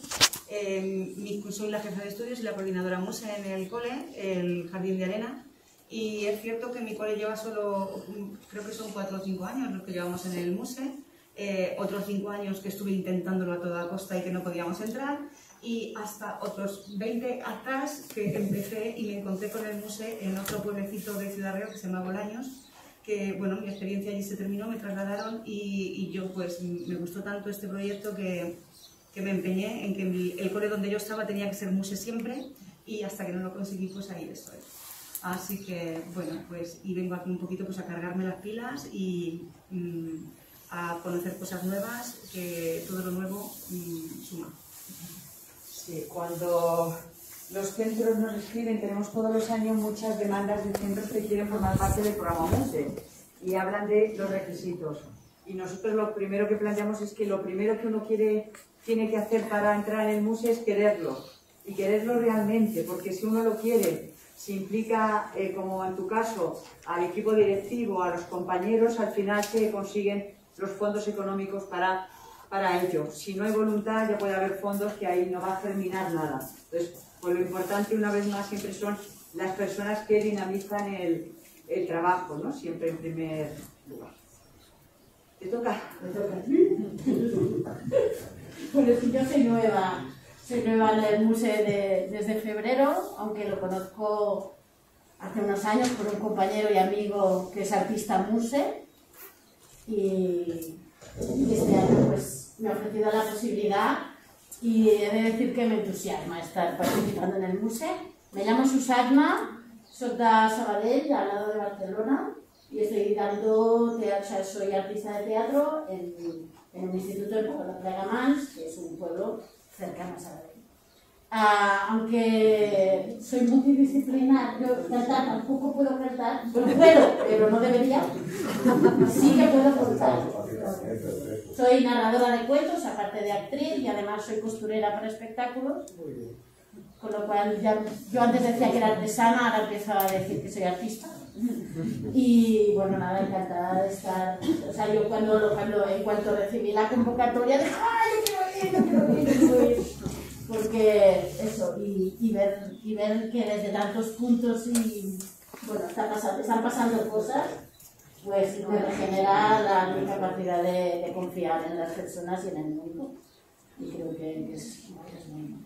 Eh, mi, soy la jefa de estudios y la coordinadora MUSE en el cole, el Jardín de Arena. Y es cierto que mi cole lleva solo, creo que son cuatro o cinco años los que llevamos en el MUSE. Eh, otros cinco años que estuve intentándolo a toda costa y que no podíamos entrar, y hasta otros veinte atrás que empecé y me encontré con el MUSE en otro pueblecito de Ciudad Real que se llama Bolaños, que bueno, mi experiencia allí se terminó, me trasladaron y, y yo pues me gustó tanto este proyecto que, que me empeñé en que mi, el cole donde yo estaba tenía que ser MUSE siempre, y hasta que no lo conseguí pues ahí estoy. Así que bueno, pues y vengo aquí un poquito pues a cargarme las pilas y mmm, a conocer cosas nuevas, que todo lo nuevo mmm, suma. Sí, cuando los centros nos escriben, tenemos todos los años muchas demandas de centros que quieren formar parte del programa MUSE y hablan de los requisitos. Y nosotros lo primero que planteamos es que lo primero que uno quiere, tiene que hacer para entrar en el MUSE es quererlo, y quererlo realmente, porque si uno lo quiere, si implica, eh, como en tu caso, al equipo directivo, a los compañeros, al final se consiguen los fondos económicos para para ello. Si no hay voluntad, ya puede haber fondos que ahí no va a germinar nada. Entonces, pues lo importante, una vez más, siempre son las personas que dinamizan el, el trabajo, ¿no? Siempre en primer lugar. ¿Te toca? Me toca. Bueno, es que yo soy nueva, soy nueva en el museo de, desde febrero, aunque lo conozco hace unos años por un compañero y amigo que es artista muse, y este año pues me ha ofrecido la posibilidad y he de decir que me entusiasma estar participando en el museo. Me llamo Susana, soy de Sabadell, al lado de Barcelona, y estoy dando teatro, o sea, soy artista de teatro en, en un instituto en Plegamans, que es un pueblo cercano a Sabadell. Uh, aunque soy multidisciplinar, yo cantar tampoco puedo cantar, bueno, puedo, pero no debería, sí que puedo contar. Soy narradora de cuentos, aparte de actriz, y además soy costurera para espectáculos, con lo cual ya, yo antes decía que era artesana, ahora empiezo a decir que soy artista. Y bueno, nada, encantada de estar, o sea, yo cuando, cuando en cuanto recibí la convocatoria dije, ¡ay, yo quiero ir, yo quiero ir! Yo quiero ir. Porque eso, y, y, ver, y ver que desde tantos puntos y, bueno, está pasando, están pasando cosas, pues me genera la mi capacidad de, de confiar en las personas y en el mundo. Y creo que, que, es, que es muy...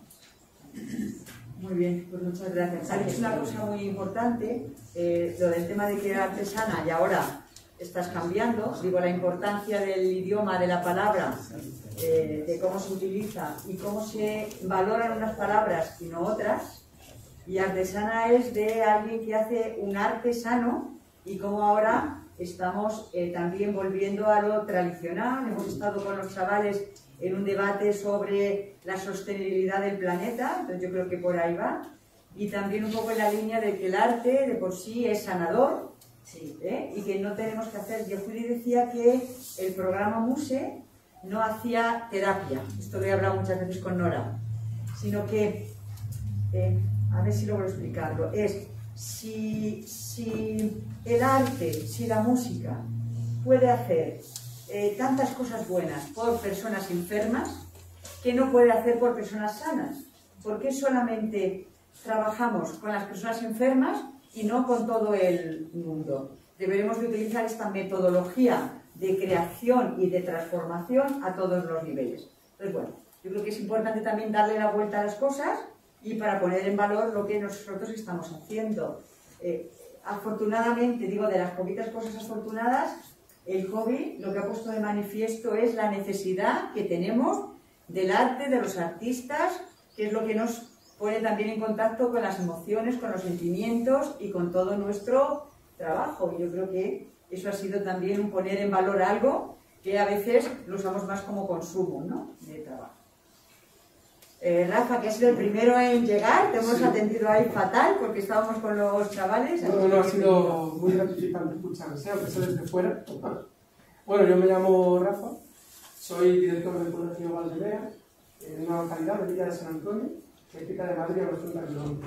Muy bien, pues muchas gracias. Es una cosa muy importante, eh, lo del tema de que era artesana y ahora estás cambiando, digo, la importancia del idioma, de la palabra, eh, de cómo se utiliza y cómo se valoran unas palabras y no otras. Y artesana es de alguien que hace un arte sano, y como ahora estamos eh, también volviendo a lo tradicional. Hemos estado con los chavales en un debate sobre la sostenibilidad del planeta, entonces yo creo que por ahí va, y también un poco en la línea de que el arte de por sí es sanador, sí, ¿eh? Y que no tenemos que hacer. Yo Juli decía que el programa Muse no hacía terapia, esto lo he hablado muchas veces con Nora, sino que, eh, a ver si logro explicarlo, es si, si el arte, si la música puede hacer eh, tantas cosas buenas por personas enfermas, que no puede hacer por personas sanas. ¿Por qué solamente trabajamos con las personas enfermas y no con todo el mundo? Deberemos de utilizar esta metodología de creación y de transformación a todos los niveles. Entonces, bueno, yo creo que es importante también darle la vuelta a las cosas y para poner en valor lo que nosotros estamos haciendo. Eh, afortunadamente, digo, de las poquitas cosas afortunadas, el COVID lo que ha puesto de manifiesto es la necesidad que tenemos del arte, de los artistas, que es lo que nos pone también en contacto con las emociones, con los sentimientos y con todo nuestro trabajo. Y yo creo que eso ha sido también un poner en valor algo que a veces lo usamos más como consumo, ¿no?, de trabajo. Eh, Rafa, que ha sido el primero en llegar, te hemos sí. atendido ahí fatal porque estábamos con los chavales. No, no, ha sido muy gratificante escucharse, aunque sea desde fuera. Bueno, yo me llamo Rafa, soy director del Colegio Valdemea, en una localidad de Villa de San Antonio, cerca de Madrid, a los treinta kilómetros.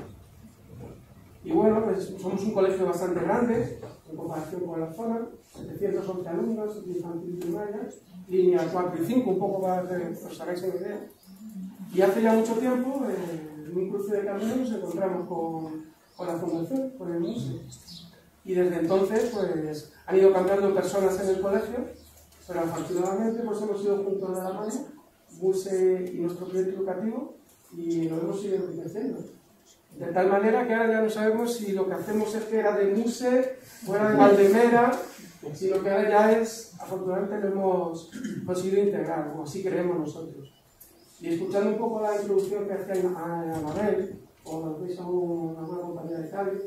Y bueno, pues somos un colegio bastante grande, en comparación con la zona, setecientos once alumnos, de infantil y primaria, línea cuatro y cinco, un poco para que os hagáis una idea. Y hace ya mucho tiempo, eh, en un cruce de caminos, nos encontramos con, con la fundación, con el museo. Y desde entonces, pues, han ido cambiando personas en el colegio, pero afortunadamente, pues, hemos ido juntos de la mano, Muse y nuestro proyecto educativo, y lo hemos ido enriqueciendo. De tal manera que ahora ya no sabemos si lo que hacemos es que era de Muse o era de Valdemera, sino que ahora ya es, afortunadamente, lo hemos conseguido integrar, o así creemos nosotros. Y escuchando un poco la introducción que hacía Mabel, o lo que hizo una buena compañía de Cádiz,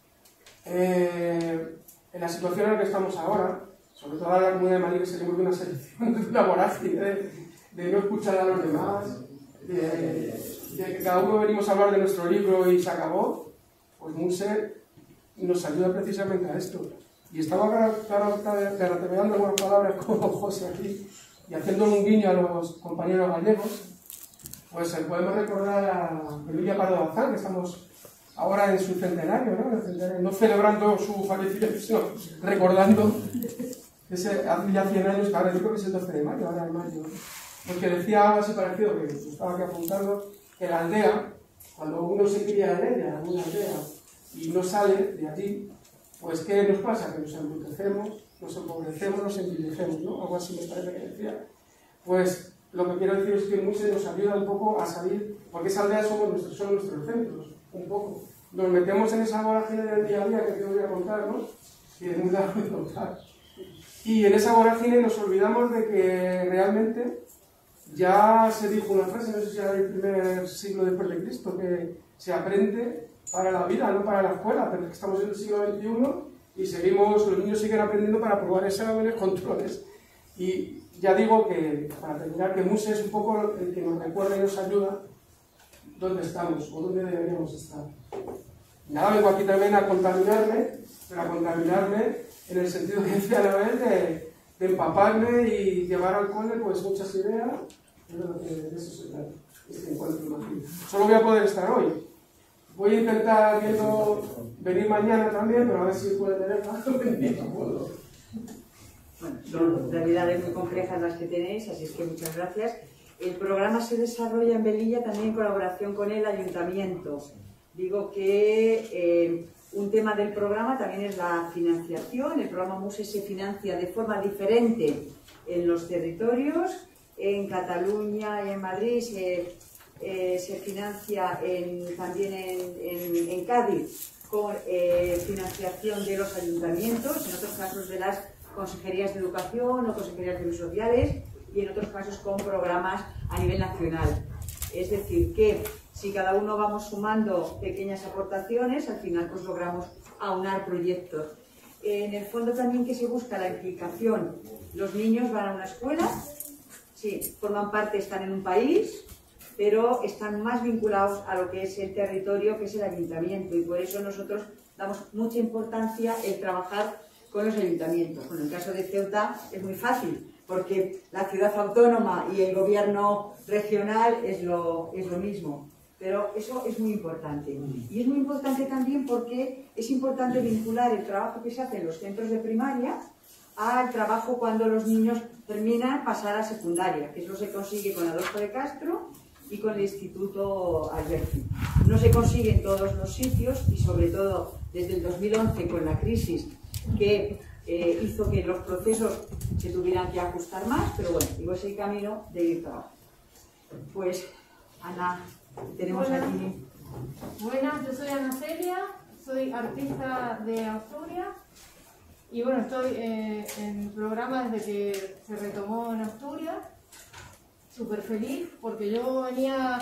eh, en la situación en la que estamos ahora, sobre todo a la Comunidad de Madrid, que se le vuelve una selección de una vorágine de, de no escuchar a los demás, de, de que cada uno venimos a hablar de nuestro libro y se acabó, pues Muse nos ayuda precisamente a esto. Y estaba garateando algunas palabras como José aquí, y haciendo un guiño a los compañeros gallegos, pues podemos recordar a Emilia Pardo Bazán, que estamos ahora en su centenario, ¿no? No celebrando su fallecimiento, sino recordando ese, hace ya cien años, que ahora yo creo que es el doce de mayo, ahora de mayo, Porque decía algo así parecido, que estaba aquí apuntando, que la aldea, cuando uno se cría en ella, en una aldea, y no sale de allí, pues ¿qué nos pasa? Que nos embrutecemos, nos empobrecemos, nos envilecemos, ¿no? Algo así me parece que decía. Pues lo que quiero decir es que Muse nos ayuda un poco a salir, porque esa aldea somos nuestros, son nuestros centros, un poco. Nos metemos en esa vorágine del día a día que te voy a contar, ¿no? Y es muy largo de contar. Y en esa vorágine nos olvidamos de que realmente ya se dijo una frase, no sé si era del primer siglo después de Cristo, que se aprende para la vida, no para la escuela, pero es que estamos en el siglo veintiuno y seguimos, los niños siguen aprendiendo para probar exámenes, controles. Y ya digo que, para terminar, que Muse es un poco el que nos recuerda y nos ayuda dónde estamos o dónde deberíamos estar. Nada, vengo aquí también a contaminarme, pero a contaminarme en el sentido que decía Leonel de, de empaparme y llevar al cole pues muchas ideas, es lo que de eso se trata, este encuentro imagino. Solo voy a poder estar hoy. Voy a intentar viendo, venir mañana también, pero a ver si puede tener algo venir, no puedo. Bueno, son realidades muy complejas las que tenéis, así es que muchas gracias. El programa se desarrolla en Velilla también en colaboración con el Ayuntamiento. Digo que eh, un tema del programa también es la financiación. El programa Muse se financia de forma diferente en los territorios. En Cataluña y en Madrid se, eh, se financia en, también en, en, en Cádiz con eh, financiación de los ayuntamientos, en otros casos de las consejerías de educación o consejerías de sociales y en otros casos con programas a nivel nacional. Es decir, que si cada uno vamos sumando pequeñas aportaciones, al final pues logramos aunar proyectos. En el fondo también que se busca la implicación. Los niños van a una escuela, sí, forman parte, están en un país, pero están más vinculados a lo que es el territorio, que es el ayuntamiento, y por eso nosotros damos mucha importancia el trabajar con los ayuntamientos. Bueno, en el caso de Ceuta es muy fácil, porque la ciudad autónoma y el gobierno regional es lo, es lo mismo. Pero eso es muy importante. Y es muy importante también porque es importante vincular el trabajo que se hace en los centros de primaria al trabajo cuando los niños terminan pasar a secundaria, que eso se consigue con Adolfo de Castro y con el Instituto Alberti. No se consigue en todos los sitios y sobre todo desde el dos mil once con la crisis que eh, hizo que los procesos se tuvieran que ajustar más, pero bueno, digo, es el camino de ir trabajando. Pues, Ana, tenemos Buenas. aquí... Buenas, yo soy Ana Celia, soy artista de Asturias y bueno, estoy eh, en el programa desde que se retomó en Asturias, súper feliz porque yo venía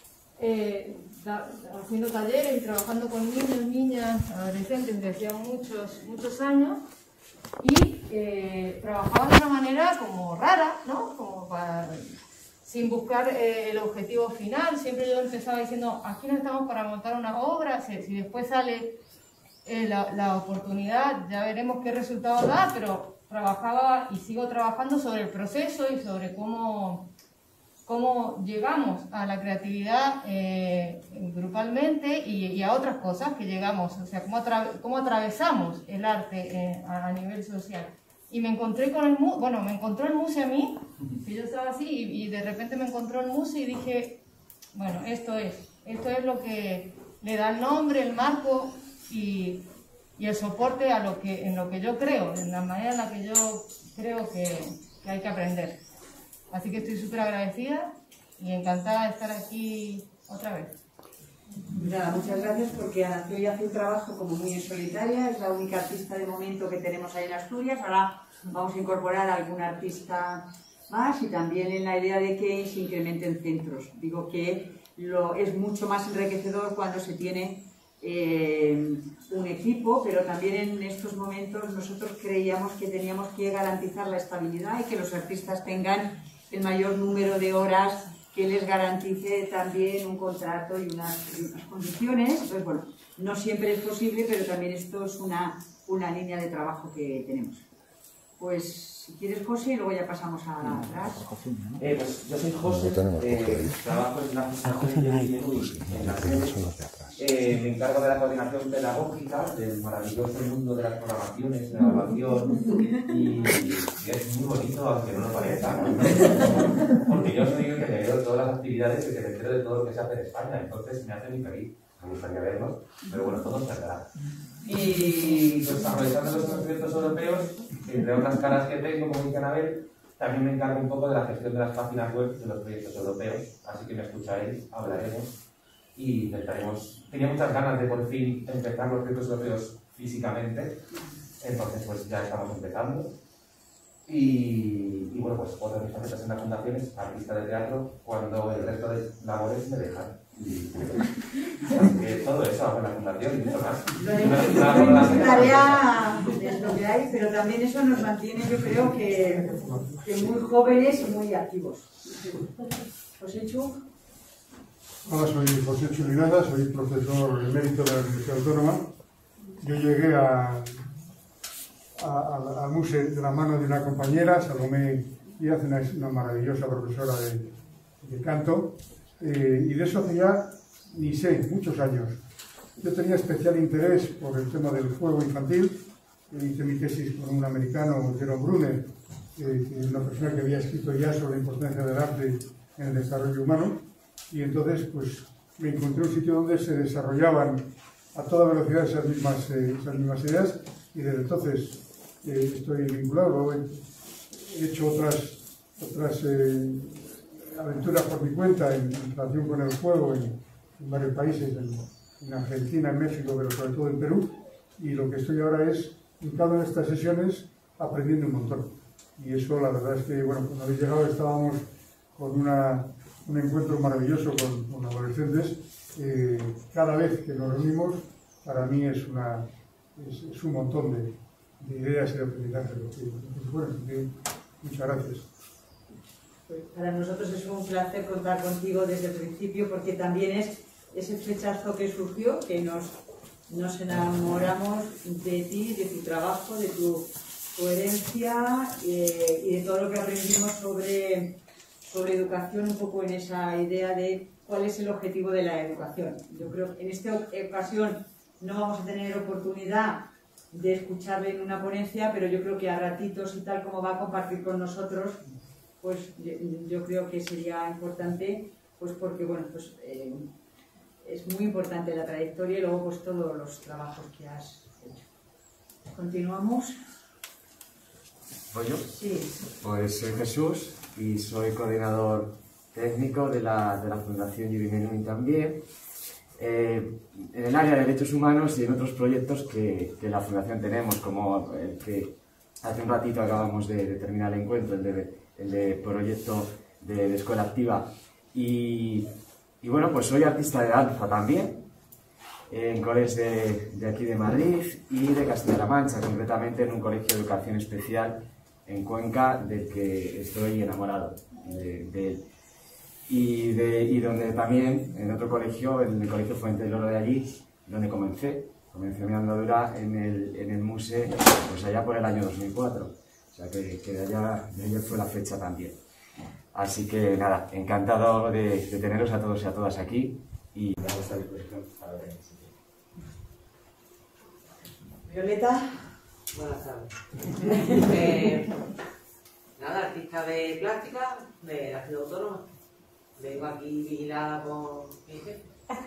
eh, da, haciendo talleres y trabajando con niños, niñas, adolescentes desde hacía muchos, muchos años y eh, trabajaba de una manera como rara, ¿no? Como para... sin buscar eh, el objetivo final. Siempre yo empezaba diciendo, aquí no estamos para montar una obra, si, si después sale eh, la, la oportunidad, ya veremos qué resultado da, pero trabajaba y sigo trabajando sobre el proceso y sobre cómo, cómo llegamos a la creatividad eh, grupalmente y, y a otras cosas que llegamos, o sea, cómo, atra cómo atravesamos el arte eh, a, a nivel social. Y me encontré con el Muse, bueno, me encontró el Muse a mí, que yo estaba así, y, y de repente me encontró el Muse y dije, bueno, esto es, esto es lo que le da el nombre, el marco y, y el soporte a lo que, en lo que yo creo, en la manera en la que yo creo que, que hay que aprender. Así que estoy súper agradecida y encantada de estar aquí otra vez. Nada, muchas gracias porque Ana Celia hace un trabajo como muy en solitaria, es la única artista de momento que tenemos ahí en Asturias. Ahora vamos a incorporar a algún artista más y también en la idea de que se incrementen centros. Digo que lo, es mucho más enriquecedor cuando se tiene eh, un equipo, pero también en estos momentos nosotros creíamos que teníamos que garantizar la estabilidad y que los artistas tengan el mayor número de horas que les garantice también un contrato y unas, y unas condiciones. Entonces, bueno, no siempre es posible, pero también esto es una, una línea de trabajo que tenemos. Pues, si quieres, José, y luego ya pasamos a atrás. Eh, pues yo soy José, eh, trabajo en la Fundación de Menui, en la sede. Eh, me encargo de la coordinación pedagógica del maravilloso mundo de las programaciones, de la evaluación, y, y es muy bonito, aunque no lo parezca, ¿no? Porque yo actividades de que me entero de todo lo que se hace en España, entonces me hace muy feliz. Me gustaría verlos, pero bueno, todo se hará. Y pues aprovechando los proyectos europeos, entre otras caras que tengo, como dice Anabel, también me encargo un poco de la gestión de las páginas web de los proyectos europeos, así que me escucharéis, hablaremos y intentaremos. Tenía muchas ganas de por fin empezar los proyectos europeos físicamente, entonces pues ya estamos empezando. Y, y bueno, pues otra de mis facetas en la fundación es artista de teatro cuando el resto de labores me dejan. Y, así que todo eso hago en la fundación y mucho más. Lo de tarea es lo que hay, pero también eso nos mantiene, yo creo, que, que muy jóvenes y muy activos. José Chu. Hola, soy José Chulinada, soy profesor emérito de la Universidad Autónoma. Yo llegué a al MUSE de la mano de una compañera, Salomé Díaz, una, una maravillosa profesora de, de canto, eh, y de eso hace ya, ni sé, muchos años. Yo tenía especial interés por el tema del juego infantil, hice mi tesis con un americano, Jerome Brunner, eh, que es una persona que había escrito ya sobre la importancia del arte en el desarrollo humano, y entonces pues me encontré un sitio donde se desarrollaban a toda velocidad esas mismas, eh, esas mismas ideas, y desde entonces Eh, estoy vinculado, he, he hecho otras, otras eh, aventuras por mi cuenta en, en relación con el juego en, en varios países, en, en Argentina, en México, pero sobre todo en Perú, y lo que estoy ahora es, en cada una de estas sesiones, aprendiendo un montón. Y eso, la verdad es que, bueno, cuando habéis llegado estábamos con una, un encuentro maravilloso con, con adolescentes. Eh, cada vez que nos reunimos, para mí es, una, es, es un montón de de ideas y de aprendizaje. Bueno, muchas gracias. Para nosotros es un placer contar contigo desde el principio, porque también es ese flechazo que surgió, que nos, nos enamoramos de ti, de tu trabajo, de tu coherencia eh, y de todo lo que aprendimos sobre, sobre educación, un poco en esa idea de cuál es el objetivo de la educación. Yo creo que en esta ocasión no vamos a tener oportunidad de escucharle en una ponencia, pero yo creo que a ratitos y tal como va a compartir con nosotros, pues yo, yo creo que sería importante, pues porque bueno, pues eh, es muy importante la trayectoria y luego pues todos los trabajos que has hecho. Continuamos. ¿Voy yo? Sí. Pues soy Jesús y soy coordinador técnico de la, de la Fundación Yuri Menuhin también. Eh, en el área de derechos humanos y en otros proyectos que, que la Fundación tenemos, como el que hace un ratito acabamos de, de terminar el encuentro, el de, el de proyecto de, de escuela activa. Y, y bueno, pues soy artista de danza también, en colegios de, de aquí de Madrid y de Castilla-La Mancha, concretamente en un colegio de educación especial en Cuenca, del que estoy enamorado de, de él. Y, de, y donde también, en otro colegio, en el colegio Fuente del Oro de allí, donde comencé, comencé mi andadura en el, en el MUSE, pues allá por el año dos mil cuatro, o sea que, que de, allá, de allá fue la fecha también. Así que nada, encantado de, de teneros a todos y a todas aquí, y me gusta la disposición para ver. Violeta. Buenas tardes. eh, nada, artista de plástica, de la Ciudad Autónoma. Vengo aquí vigilada por mi jefe.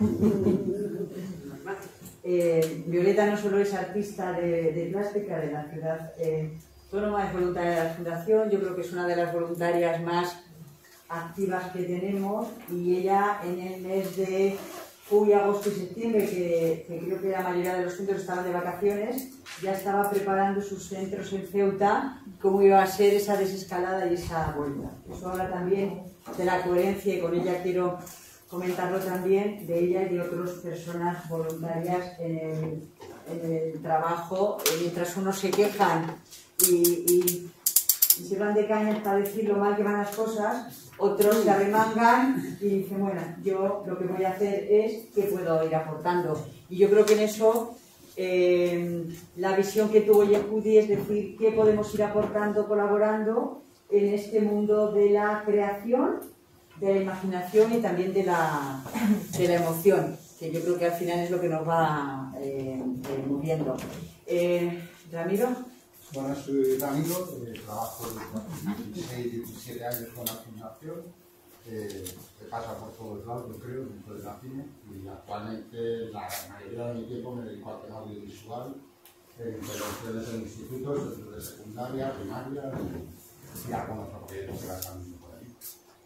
eh, Violeta no solo es artista de, de plástica de la Ciudad eh, Autónoma, es voluntaria de la Fundación. Yo creo que es una de las voluntarias más activas que tenemos, y ella en el mes de julio, agosto y septiembre, que, que creo que la mayoría de los centros estaban de vacaciones, ya estaba preparando sus centros en Ceuta, cómo iba a ser esa desescalada y esa vuelta. Eso habla también de la coherencia, y con ella quiero comentarlo también, de ella y de otras personas voluntarias en el, en el trabajo, mientras unos se quejan y, y, y se van de cañas para decir lo mal que van las cosas, otros se arremangan y dicen, bueno, yo lo que voy a hacer es qué puedo ir aportando. Y yo creo que en eso eh, la visión que tuvo Yehudi es decir, qué podemos ir aportando, colaborando en este mundo de la creación, de la imaginación y también de la, de la emoción, que yo creo que al final es lo que nos va eh, eh, moviendo. Eh, Ramiro. Bueno, soy Ramiro, eh, trabajo desde dieciséis, diecisiete años con la Fundación eh, que pasa por todos lados, yo creo, dentro de la cine, y actualmente la mayoría de mi tiempo me dedico al tema audiovisual, en intervenciones en institutos, centros de secundaria, primaria y algunos proyectos que van saliendo por ahí.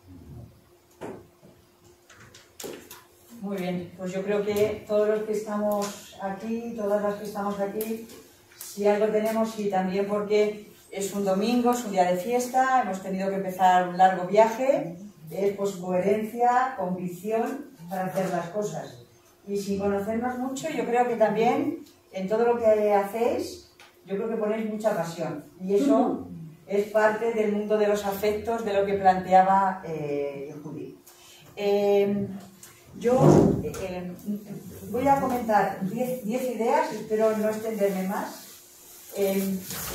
Muy bien, pues yo creo que todos los que estamos aquí, todas las que estamos aquí, si algo tenemos, y también porque es un domingo, es un día de fiesta, hemos tenido que empezar un largo viaje, es pues coherencia, convicción para hacer las cosas. Y sin conocernos mucho, yo creo que también en todo lo que hacéis, yo creo que ponéis mucha pasión. Y eso es parte del mundo de los afectos, de lo que planteaba eh, Judith. Eh, yo eh, voy a comentar diez ideas, espero no extenderme más. Eh,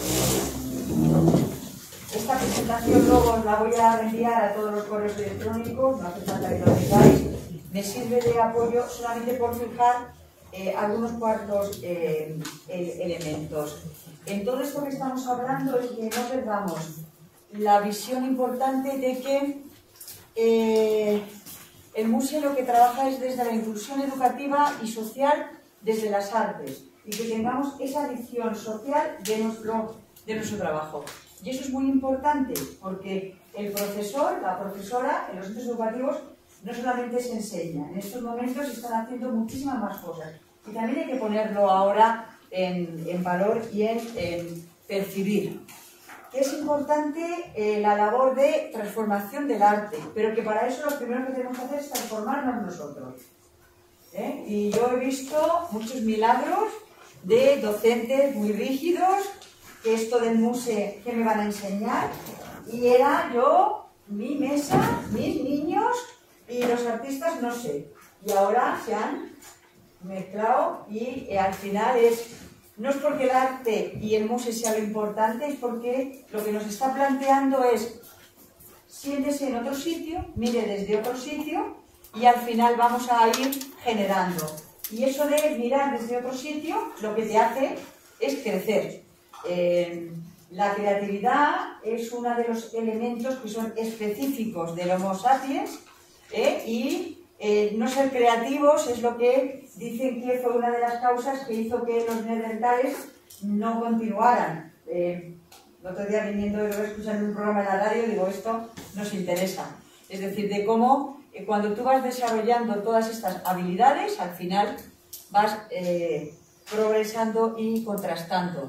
esta presentación luego la voy a reenviar a todos los correos electrónicos, no hace falta que lo tengáis. Me sirve de apoyo solamente por fijar eh, algunos cuantos eh, elementos. En todo esto que estamos hablando es que no perdamos la visión importante de que eh, el museo lo que trabaja es desde la inclusión educativa y social desde las artes, y que tengamos esa visión social de nuestro, de nuestro trabajo. Y eso es muy importante porque el profesor, la profesora en los centros educativos no solamente se enseña, en estos momentos se están haciendo muchísimas más cosas. Y también hay que ponerlo ahora en, en valor y en, en percibir. Es importante eh, la labor de transformación del arte, pero que para eso lo primero que tenemos que hacer es transformarnos nosotros. ¿Eh? Y yo he visto muchos milagros de docentes muy rígidos, que esto del museo, ¿qué me van a enseñar? Y era yo, mi mesa, mis niños y los artistas, no sé. Y ahora se han mezclado y eh, al final es, no es porque el arte y el museo sea lo importante, es porque lo que nos está planteando es, siéntese en otro sitio, mire desde otro sitio y al final vamos a ir generando. Y eso de mirar desde otro sitio, lo que te hace es crecer. Eh, la creatividad es uno de los elementos que son específicos del Homo sapiens, ¿eh? y eh, no ser creativos es lo que dicen que fue una de las causas que hizo que los neandertales no continuaran. Eh, el otro día viniendo de escuchando un programa en la radio, digo, esto nos interesa. Es decir, de cómo eh, cuando tú vas desarrollando todas estas habilidades, al final vas eh, progresando y contrastando.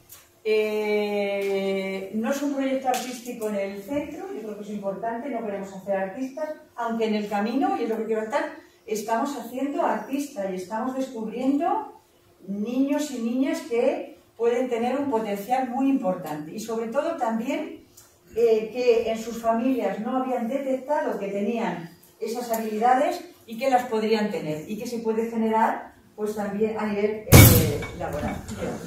Eh, no es un proyecto artístico en el centro, yo creo que es importante, no queremos hacer artistas, aunque en el camino, y es lo que quiero estar, estamos haciendo artistas y estamos descubriendo niños y niñas que pueden tener un potencial muy importante. Y sobre todo también eh, que en sus familias no habían detectado que tenían esas habilidades y que las podrían tener y que se puede generar pues también a nivel eh, laboral.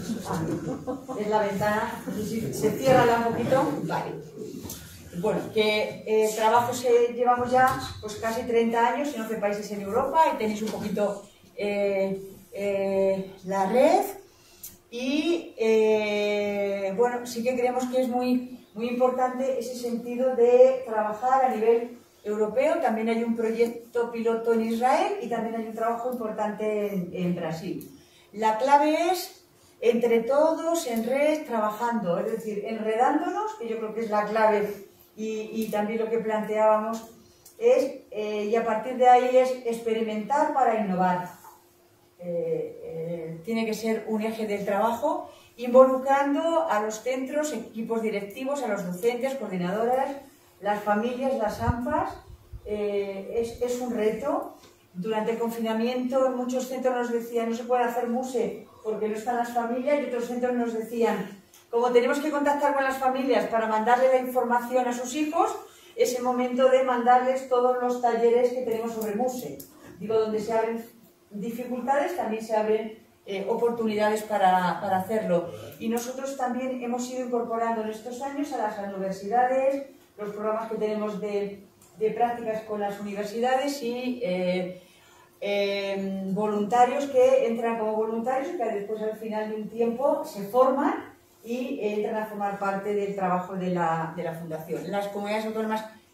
Es la ventana, se cierra un poquito, vale. Bueno, que eh, trabajos eh, llevamos ya pues casi treinta años en once países en Europa y tenéis un poquito eh, eh, la red y eh, bueno, sí que creemos que es muy, muy importante ese sentido de trabajar a nivel europeo. También hay un proyecto piloto en Israel y también hay un trabajo importante en, en Brasil. La clave es entre todos, en red, trabajando, es decir, enredándonos, que yo creo que es la clave y, y también lo que planteábamos, es, eh, y a partir de ahí es experimentar para innovar. Eh, eh, tiene que ser un eje del trabajo, involucrando a los centros, equipos directivos, a los docentes, coordinadoras, las familias, las AMPAs. Eh, es, es un reto. Durante el confinamiento en muchos centros nos decían no se puede hacer muse porque no están las familias, y otros centros nos decían como tenemos que contactar con las familias para mandarle la información a sus hijos, es el momento de mandarles todos los talleres que tenemos sobre muse. Digo, donde se abren dificultades también se abren eh, oportunidades para, para hacerlo. Y nosotros también hemos ido incorporando en estos años a las universidades, los programas que tenemos de, de prácticas con las universidades y eh, eh, voluntarios que entran como voluntarios y que después al final de un tiempo se forman y entran a formar parte del trabajo de la, de la Fundación. Las comunidades autónomas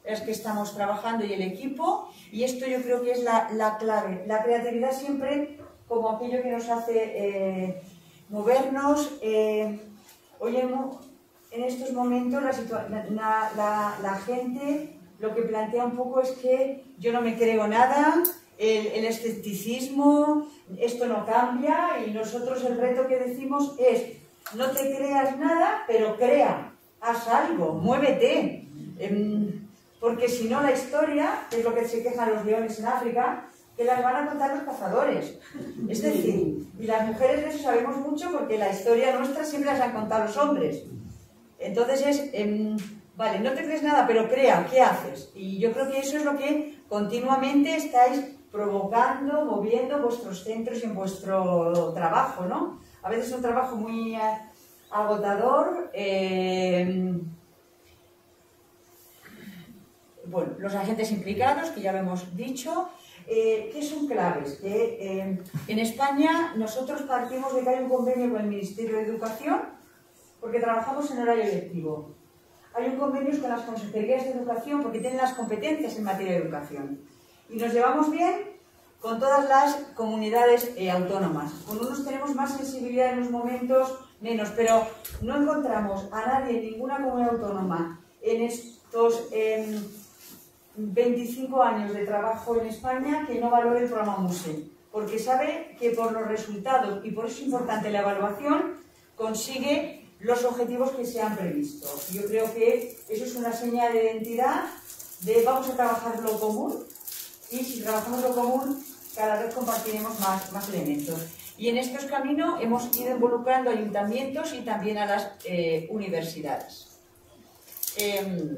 las que estamos trabajando y el equipo, y esto yo creo que es la, la clave. La creatividad siempre como aquello que nos hace eh, movernos. Eh, hoy en, en estos momentos la, la, la, la gente lo que plantea un poco es que yo no me creo nada, el, el escepticismo, esto no cambia, y nosotros el reto que decimos es no te creas nada, pero crea, haz algo, muévete, eh, porque si no la historia, que es lo que se quejan los leones en África, que las van a contar los cazadores. Es decir, y las mujeres de eso sabemos mucho porque la historia nuestra siempre las han contado los hombres. Entonces es, eh, vale, no te crees nada, pero crea, ¿qué haces? Y yo creo que eso es lo que continuamente estáis provocando, moviendo vuestros centros y en vuestro trabajo, ¿no? A veces es un trabajo muy eh, agotador. Eh, bueno, los agentes implicados, que ya lo hemos dicho. Eh, ¿Qué son claves? Que eh, en España nosotros partimos de que hay un convenio con el Ministerio de Educación porque trabajamos en horario lectivo. Hay un convenio con las consejerías de educación porque tienen las competencias en materia de educación. Y nos llevamos bien con todas las comunidades eh, autónomas. Con unos tenemos más sensibilidad en unos momentos, menos, pero no encontramos a nadie en ninguna comunidad autónoma en estos eh, veinticinco años de trabajo en España que no valore el programa MUSE, porque sabe que por los resultados, y por eso es importante la evaluación, consigue los objetivos que se han previsto. Yo creo que eso es una señal de identidad de vamos a trabajar lo común, y si trabajamos lo común cada vez compartiremos más, más elementos. Y en estos caminos hemos ido involucrando a ayuntamientos y también a las eh, universidades. Eh,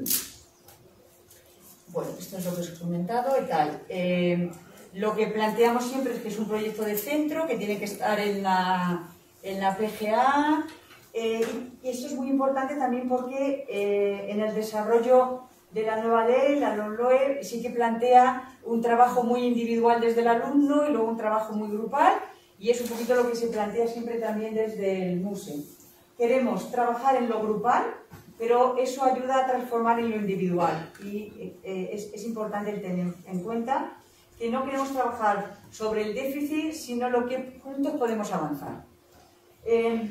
bueno, esto es lo que os he comentado y tal. Eh, lo que planteamos siempre es que es un proyecto de centro que tiene que estar en la, en la P G A. Eh, y eso es muy importante también porque eh, en el desarrollo de la nueva ley, la LOMLOE, sí que plantea un trabajo muy individual desde el alumno y luego un trabajo muy grupal, y es un poquito lo que se plantea siempre también desde el MUSE. Queremos trabajar en lo grupal, pero eso ayuda a transformar en lo individual, y eh, es, es importante tener en cuenta que no queremos trabajar sobre el déficit, sino lo que juntos podemos avanzar. Eh,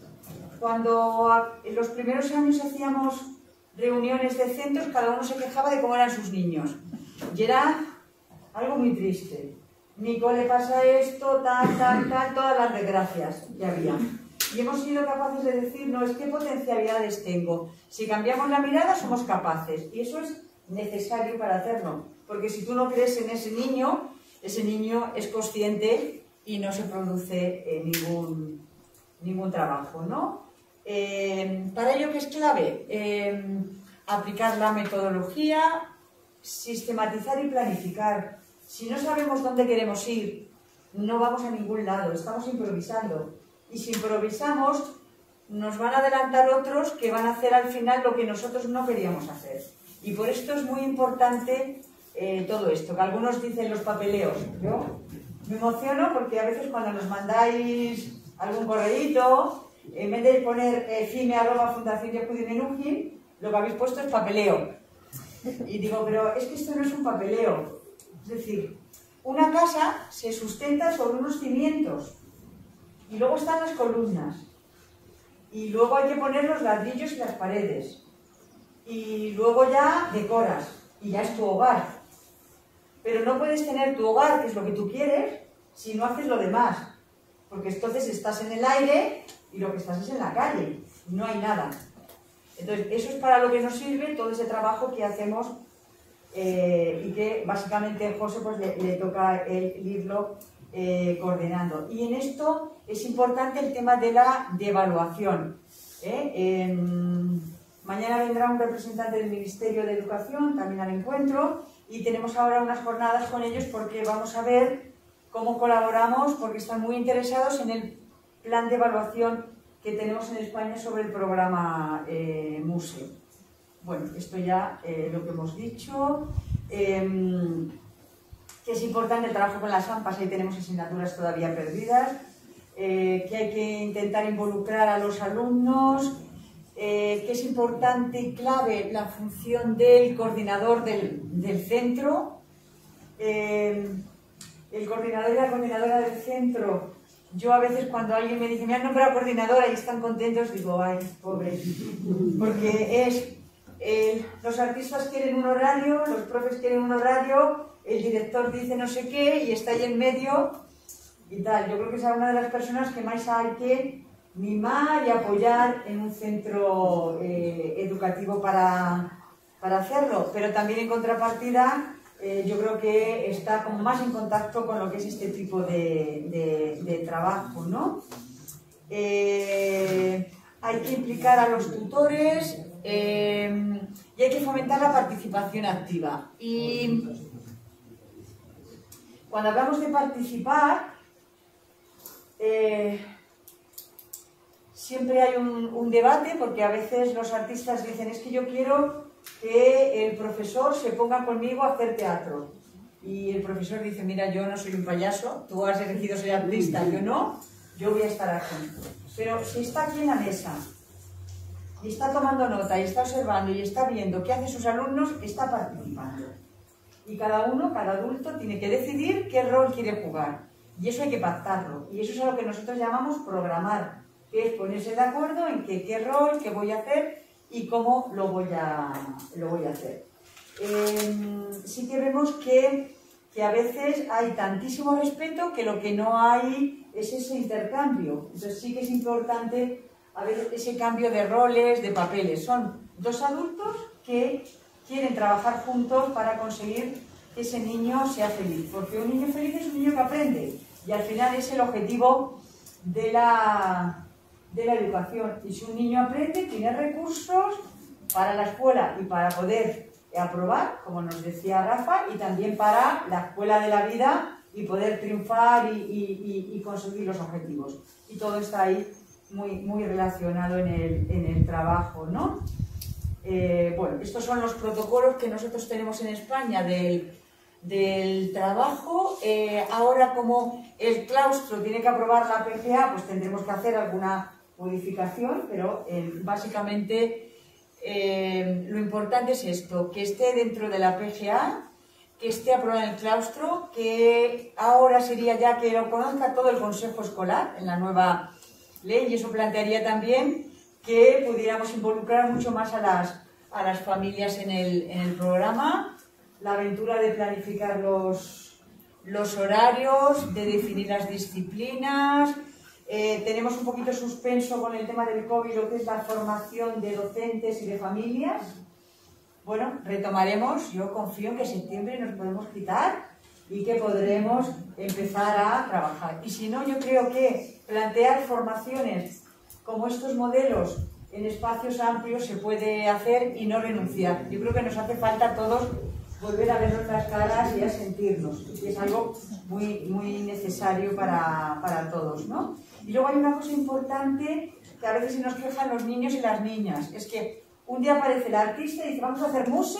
Cuando en los primeros años hacíamos reuniones de centros, cada uno se quejaba de cómo eran sus niños. Y era algo muy triste. Mi cole pasa esto, tal, tal, tal, todas las desgracias que había. Y hemos sido capaces de decirnos qué potencialidades tengo. Si cambiamos la mirada, somos capaces. Y eso es necesario para hacerlo. Porque si tú no crees en ese niño, ese niño es consciente y no se produce eh, ningún, ningún trabajo, ¿no? Eh, para ello, ¿qué es clave? Eh, aplicar la metodología, sistematizar y planificar. Si no sabemos dónde queremos ir, no vamos a ningún lado, estamos improvisando. Y si improvisamos, nos van a adelantar otros que van a hacer al final lo que nosotros no queríamos hacer. Y por esto es muy importante eh, todo esto, que algunos dicen los papeleos. Yo me emociono porque a veces cuando nos mandáis algún correíto, en vez de poner eh, fime arroba fundación Yehudi Menuhin, lo que habéis puesto es papeleo. Y digo, pero es que esto no es un papeleo. Es decir, una casa se sustenta sobre unos cimientos y luego están las columnas y luego hay que poner los ladrillos y las paredes y luego ya decoras y ya es tu hogar. Pero no puedes tener tu hogar, que es lo que tú quieres, si no haces lo demás, porque entonces estás en el aire y lo que estás es en la calle, no hay nada. Entonces, eso es para lo que nos sirve todo ese trabajo que hacemos eh, y que básicamente a José pues, le, le toca el irlo eh, coordinando. Y en esto es importante el tema de la de evaluación. ¿eh? Eh, mañana vendrá un representante del Ministerio de Educación también al encuentro y tenemos ahora unas jornadas con ellos porque vamos a ver cómo colaboramos, porque están muy interesados en el plan de evaluación que tenemos en España sobre el programa eh, MUSE. Bueno, esto ya eh, lo que hemos dicho, eh, que es importante el trabajo con las AMPAs, ahí tenemos asignaturas todavía perdidas, eh, que hay que intentar involucrar a los alumnos, eh, que es importante y clave la función del coordinador del, del centro. Eh, el coordinador y la coordinadora del centro, yo a veces cuando alguien me dice me han nombrado coordinadora y están contentos, digo, ay, pobre, porque es, eh, los artistas quieren un horario, los profes quieren un horario, el director dice no sé qué y está ahí en medio y tal. Yo creo que es una de las personas que más hay que mimar y apoyar en un centro eh, educativo para, para hacerlo, pero también en contrapartida eh, yo creo que está como más en contacto con lo que es este tipo de, de, de trabajo, ¿no? Eh, hay que implicar a los tutores eh, y hay que fomentar la participación activa. Y cuando hablamos de participar, eh, siempre hay un, un debate, porque a veces los artistas dicen es que yo quiero que el profesor se ponga conmigo a hacer teatro. Y el profesor dice, mira, yo no soy un payaso, tú has elegido ser artista, yo no, yo voy a estar aquí. Pero si está aquí en la mesa, y está tomando nota, y está observando, y está viendo qué hacen sus alumnos, está participando. Y cada uno, cada adulto, tiene que decidir qué rol quiere jugar. Y eso hay que pactarlo. Y eso es a lo que nosotros llamamos programar, que es ponerse de acuerdo en que, qué rol, qué voy a hacer y cómo lo voy a, lo voy a hacer. Eh, sí que vemos que, que a veces hay tantísimo respeto que lo que no hay es ese intercambio. Entonces sí que es importante a veces ese cambio de roles, de papeles. Son dos adultos que quieren trabajar juntos para conseguir que ese niño sea feliz. Porque un niño feliz es un niño que aprende. Y al final es el objetivo de la, de la educación. Y si un niño aprende, tiene recursos para la escuela y para poder aprobar, como nos decía Rafa, y también para la escuela de la vida y poder triunfar y, y, y, y conseguir los objetivos. Y todo está ahí muy, muy relacionado en el, en el trabajo, ¿no? Eh, bueno, estos son los protocolos que nosotros tenemos en España del, del trabajo. Eh, ahora, como el claustro tiene que aprobar la P G A, pues tendremos que hacer alguna modificación, pero eh, básicamente eh, lo importante es esto, que esté dentro de la P G A, que esté aprobado en el claustro, que ahora sería ya que lo conozca todo el Consejo Escolar en la nueva ley, y eso plantearía también que pudiéramos involucrar mucho más a las, a las familias en el, en el programa, la aventura de planificar los, los horarios, de definir las disciplinas. Eh, tenemos un poquito suspenso con el tema del COVID, lo que es la formación de docentes y de familias. Bueno, retomaremos, yo confío en que en septiembre nos podemos quitar y que podremos empezar a trabajar. Y si no, yo creo que plantear formaciones como estos modelos en espacios amplios se puede hacer y no renunciar. Yo creo que nos hace falta a todos volver a ver nuestras caras y a sentirnos. Y es algo muy, muy necesario para, para todos, ¿no? Y luego hay una cosa importante que a veces se nos quejan los niños y las niñas. Es que un día aparece el artista y dice, vamos a hacer muse,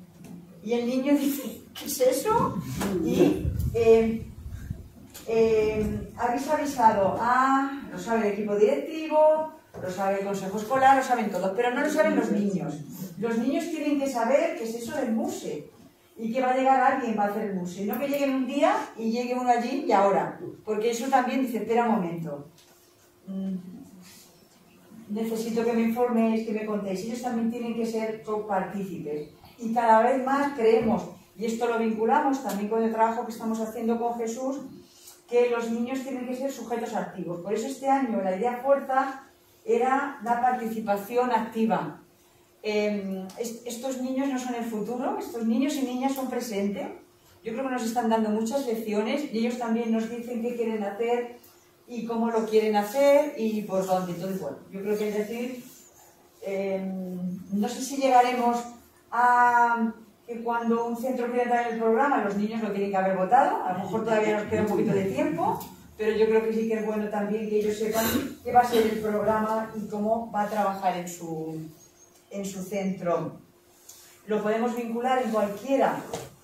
y el niño dice, ¿qué es eso? Y eh, eh, habéis avisado a, lo sabe el equipo directivo, lo sabe el consejo escolar, lo saben todos, pero no lo saben los niños. Los niños tienen que saber qué es eso del muse y que va a llegar alguien para hacer el muse. No que lleguen un día y llegue uno allí y ahora, porque eso también dice, espera un momento. Mm. Necesito que me informéis, que me contéis. Ellos también tienen que ser partícipes. Y cada vez más creemos, y esto lo vinculamos también con el trabajo que estamos haciendo con Jesús, que los niños tienen que ser sujetos activos. Por eso este año la idea fuerza era la participación activa. Eh, est estos niños no son el futuro, estos niños y niñas son presente. Yo creo que nos están dando muchas lecciones y ellos también nos dicen qué quieren hacer y cómo lo quieren hacer y por dónde. Entonces, bueno, yo creo que es decir, eh, no sé si llegaremos a que cuando un centro quiera entrar en el programa los niños lo tienen que haber votado, a lo mejor todavía nos queda un poquito de tiempo, pero yo creo que sí que es bueno también que ellos sepan qué va a ser el programa y cómo va a trabajar en su, en su centro. Lo podemos vincular en cualquiera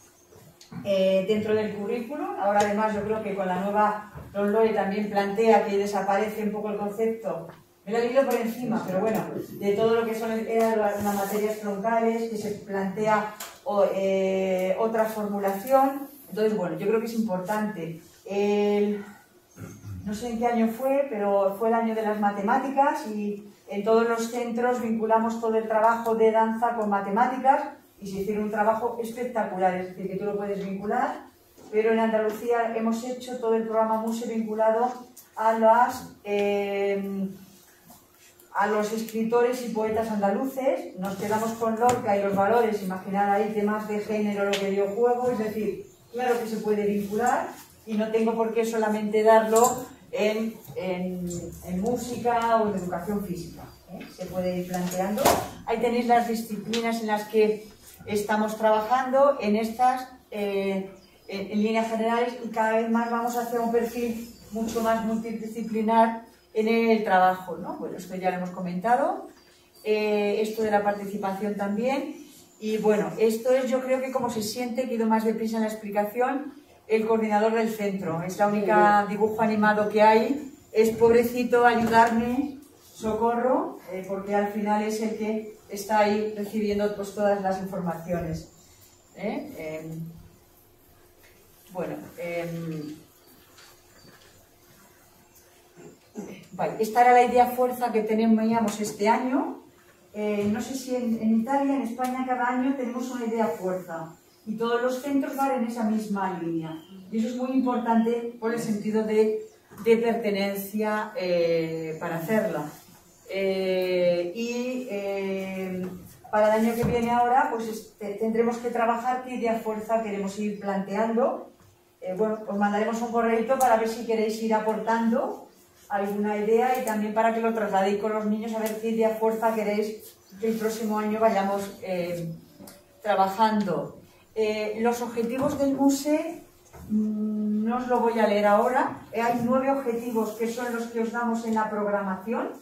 eh, dentro del currículum. Ahora además yo creo que con la nueva LOMLOE también plantea que desaparece un poco el concepto, Me lo he leído por encima, pero bueno, de todo lo que son eran las materias troncales, que se plantea o, eh, otra formulación. Entonces, bueno, yo creo que es importante. El, no sé en qué año fue, pero fue el año de las matemáticas y en todos los centros vinculamos todo el trabajo de danza con matemáticas y se hicieron un trabajo espectacular, es decir, que tú lo puedes vincular, pero en Andalucía hemos hecho todo el programa MUSE vinculado a las... Eh, a los escritores y poetas andaluces. Nos quedamos con Lorca y los valores, imaginar ahí temas de género, lo que dio juego, es decir, claro que se puede vincular y no tengo por qué solamente darlo en, en, en música o en educación física, ¿eh? Se puede ir planteando. Ahí tenéis las disciplinas en las que estamos trabajando, en estas, eh, en, en líneas generales, y cada vez más vamos hacia un perfil mucho más multidisciplinar en el trabajo, ¿no? Bueno, esto ya lo hemos comentado, eh, esto de la participación también, y bueno, esto es, yo creo que como se siente, que he ido más deprisa en la explicación, el coordinador del centro, es la única dibujo animado que hay, es pobrecito, ayudarme, socorro, eh, porque al final es el que está ahí recibiendo pues todas las informaciones. ¿eh? Eh, bueno, eh, Vale, esta era la idea fuerza que teníamos este año. Eh, no sé si en, en Italia, en España, cada año tenemos una idea fuerza y todos los centros van en esa misma línea. Y eso es muy importante por el sentido de, de pertenencia eh, para hacerla. Eh, y eh, para el año que viene ahora, pues este, tendremos que trabajar qué idea fuerza queremos ir planteando. Eh, bueno, os mandaremos un correo para ver si queréis ir aportando alguna idea y también para que lo trasladéis con los niños a ver qué idea fuerza queréis que el próximo año vayamos eh, trabajando. Eh, los objetivos del MUSE mmm, no os lo voy a leer ahora. Eh, hay nueve objetivos que son los que os damos en la programación.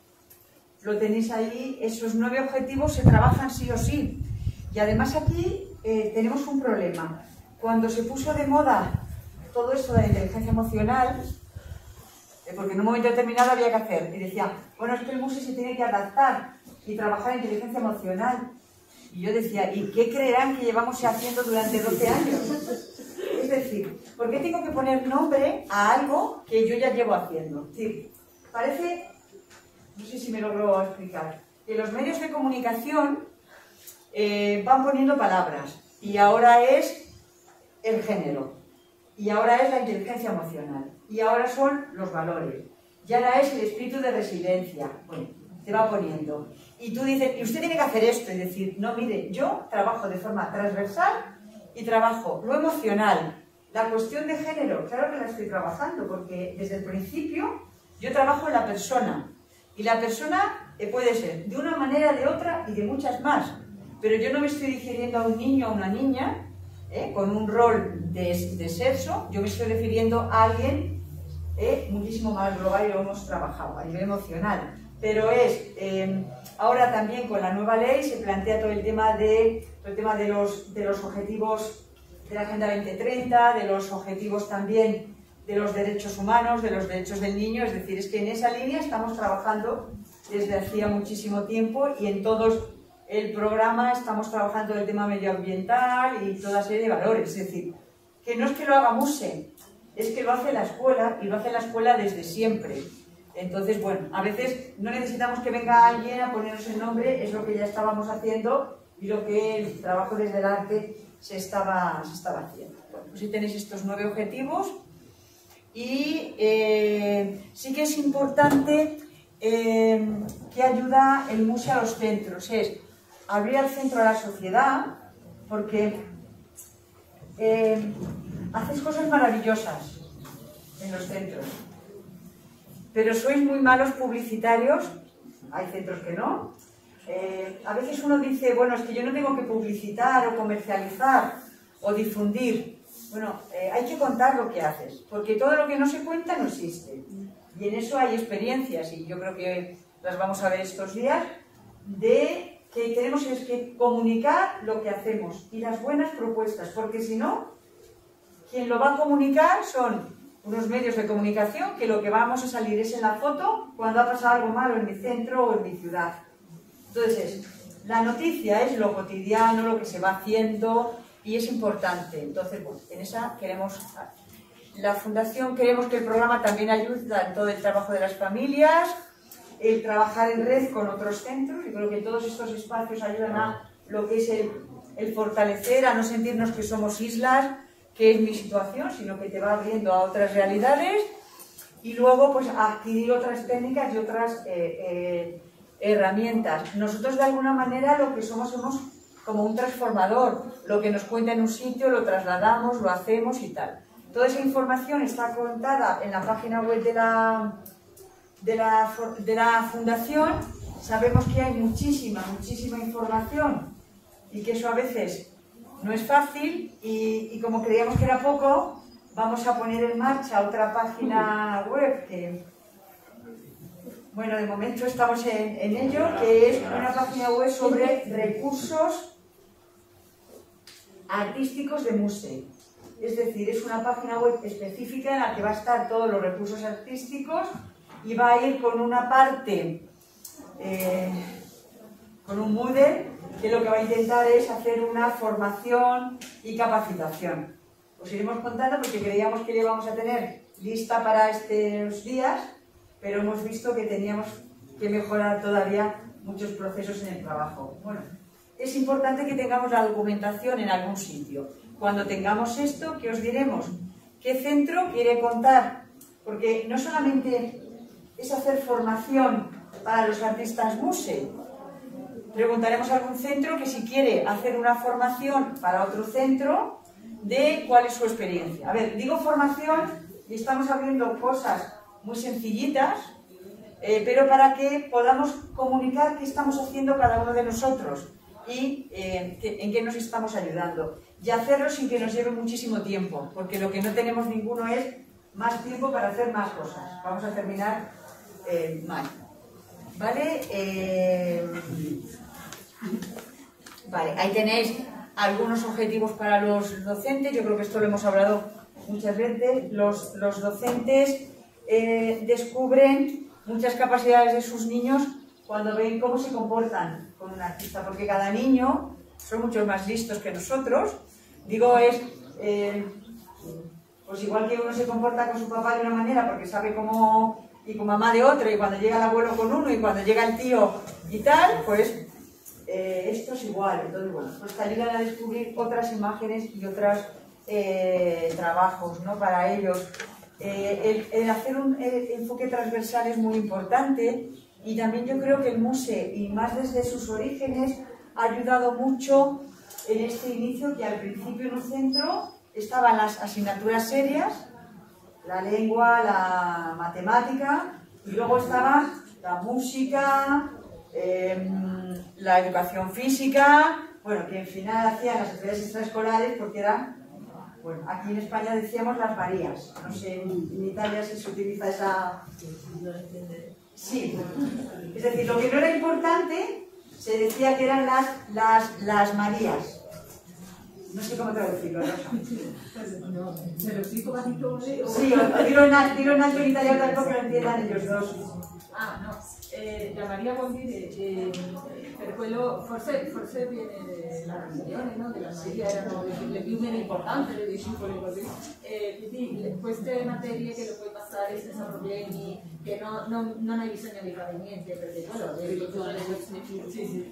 Lo tenéis ahí. Esos nueve objetivos se trabajan sí o sí. Y además aquí eh, tenemos un problema. Cuando se puso de moda todo esto de la inteligencia emocional, porque en un momento determinado había que hacer, y decía, bueno, es que el MUSE se tiene que adaptar y trabajar en inteligencia emocional. Y yo decía, ¿y qué creerán que llevamos haciendo durante doce años? Es decir, ¿por qué tengo que poner nombre a algo que yo ya llevo haciendo? Es decir, parece, no sé si me logro explicar, que los medios de comunicación eh, van poniendo palabras, y ahora es el género, y ahora es la inteligencia emocional, y ahora son los valores, y ahora es el espíritu de resiliencia. Bueno, te va poniendo. Y tú dices, y usted tiene que hacer esto, y decir, no, mire, yo trabajo de forma transversal y trabajo lo emocional. La cuestión de género, claro que la estoy trabajando, porque desde el principio yo trabajo en la persona, y la persona eh, puede ser de una manera, de otra y de muchas más, pero yo no me estoy refiriendo a un niño o a una niña eh, con un rol de, de sexo, yo me estoy refiriendo a alguien eh, muchísimo más global, y lo hemos trabajado a nivel emocional. Pero es, eh, ahora también con la nueva ley se plantea todo el tema de, todo el tema de, los, de los objetivos de la Agenda veinte treinta, de los objetivos también de los derechos humanos, de los derechos del niño, es decir, es que en esa línea estamos trabajando desde hacía muchísimo tiempo, y en todo el programa estamos trabajando el tema medioambiental y toda serie de valores, es decir, que no es que lo haga MUSE, es que lo hace la escuela, y lo hace la escuela desde siempre. Entonces, bueno, a veces no necesitamos que venga alguien a ponernos el nombre, es lo que ya estábamos haciendo y lo que el trabajo desde el arte se estaba, se estaba haciendo. Bueno, pues sí tenéis estos nueve objetivos, y eh, sí que es importante eh, que ayuda el MUSE a los centros, es abrir al centro a la sociedad, porque eh, hacéis cosas maravillosas en los centros. Pero sois muy malos publicitarios, hay centros que no. Eh, a veces uno dice, bueno, es que yo no tengo que publicitar o comercializar o difundir. Bueno, eh, hay que contar lo que haces, porque todo lo que no se cuenta no existe. Y en eso hay experiencias, y yo creo que las vamos a ver estos días, de que tenemos que comunicar lo que hacemos y las buenas propuestas, porque si no, quien lo va a comunicar son unos medios de comunicación que lo que vamos a salir es en la foto cuando ha pasado algo malo en mi centro o en mi ciudad. Entonces, la noticia es lo cotidiano, lo que se va haciendo y es importante. Entonces, bueno, en esa queremos... La Fundación queremos que el programa también ayude en todo el trabajo de las familias, el trabajar en red con otros centros. Yo creo que todos estos espacios ayudan a lo que es el, el fortalecer, a no sentirnos que somos islas, que es mi situación, sino que te va abriendo a otras realidades y luego pues a adquirir otras técnicas y otras eh, eh, herramientas. Nosotros de alguna manera lo que somos somos como un transformador, lo que nos cuenta en un sitio lo trasladamos, lo hacemos y tal. Toda esa información está contada en la página web de la, de la, de la Fundación. Sabemos que hay muchísima, muchísima información y que eso a veces no es fácil y, y como creíamos que era poco, vamos a poner en marcha otra página web que, bueno, de momento estamos en, en ello, que es una página web sobre recursos artísticos de Muse. Es decir, es una página web específica en la que va a estar todos los recursos artísticos y va a ir con una parte, eh, con un Moodle, que lo que va a intentar es hacer una formación y capacitación. Os iremos contando porque creíamos que la íbamos a tener lista para estos días, pero hemos visto que teníamos que mejorar todavía muchos procesos en el trabajo. Bueno, es importante que tengamos la documentación en algún sitio. Cuando tengamos esto, ¿qué os diremos? ¿Qué centro quiere contar? Porque no solamente es hacer formación para los artistas Muse. Preguntaremos a algún centro que si quiere hacer una formación para otro centro, de cuál es su experiencia. A ver, digo formación y estamos abriendo cosas muy sencillitas, eh, pero para que podamos comunicar qué estamos haciendo cada uno de nosotros y eh, que, en qué nos estamos ayudando. Y hacerlo sin que nos lleve muchísimo tiempo, porque lo que no tenemos ninguno es más tiempo para hacer más cosas. Vamos a terminar eh, mal. ¿Vale? Eh, vale, ahí tenéis algunos objetivos para los docentes. Yo creo que esto lo hemos hablado muchas veces. Los, los docentes eh, descubren muchas capacidades de sus niños cuando ven cómo se comportan con un artista, porque cada niño son mucho más listos que nosotros. Digo, es eh, pues igual que uno se comporta con su papá de una manera porque sabe cómo, y con mamá de otra, y cuando llega el abuelo con uno, y cuando llega el tío y tal, pues eh, esto es igual. Entonces, bueno, pues te ayudan a descubrir otras imágenes y otros eh, trabajos, ¿no?, para ellos. Eh, el, el hacer un el enfoque transversal es muy importante, y también yo creo que el Muse, y más desde sus orígenes, ha ayudado mucho en este inicio, que al principio en un centro estaban las asignaturas serias, la lengua, la matemática, y luego estaba la música, eh, la educación física, bueno, que al final hacían las actividades extraescolares porque eran, bueno, aquí en España decíamos las Marías, no sé, en, en Italia si se utiliza esa... Sí, es decir, lo que no era importante se decía que eran las, las, las Marías. No sé cómo traducirlo, Rosa. Pero sí, como has dicho, sí, o tiro en alto en italiano tampoco lo entiendan ellos dos. Ah, no, eh, la Maria vuol dire, eh, per quello, forse, forse viene dalla religione, no? Della Maria erano le più meno importanti, le discepoli così, eh, quindi le, queste materie che le puoi passare senza problemi, che no, no, non hai bisogno di fare niente, perché quello è religione, le questioni più... Sì, sì.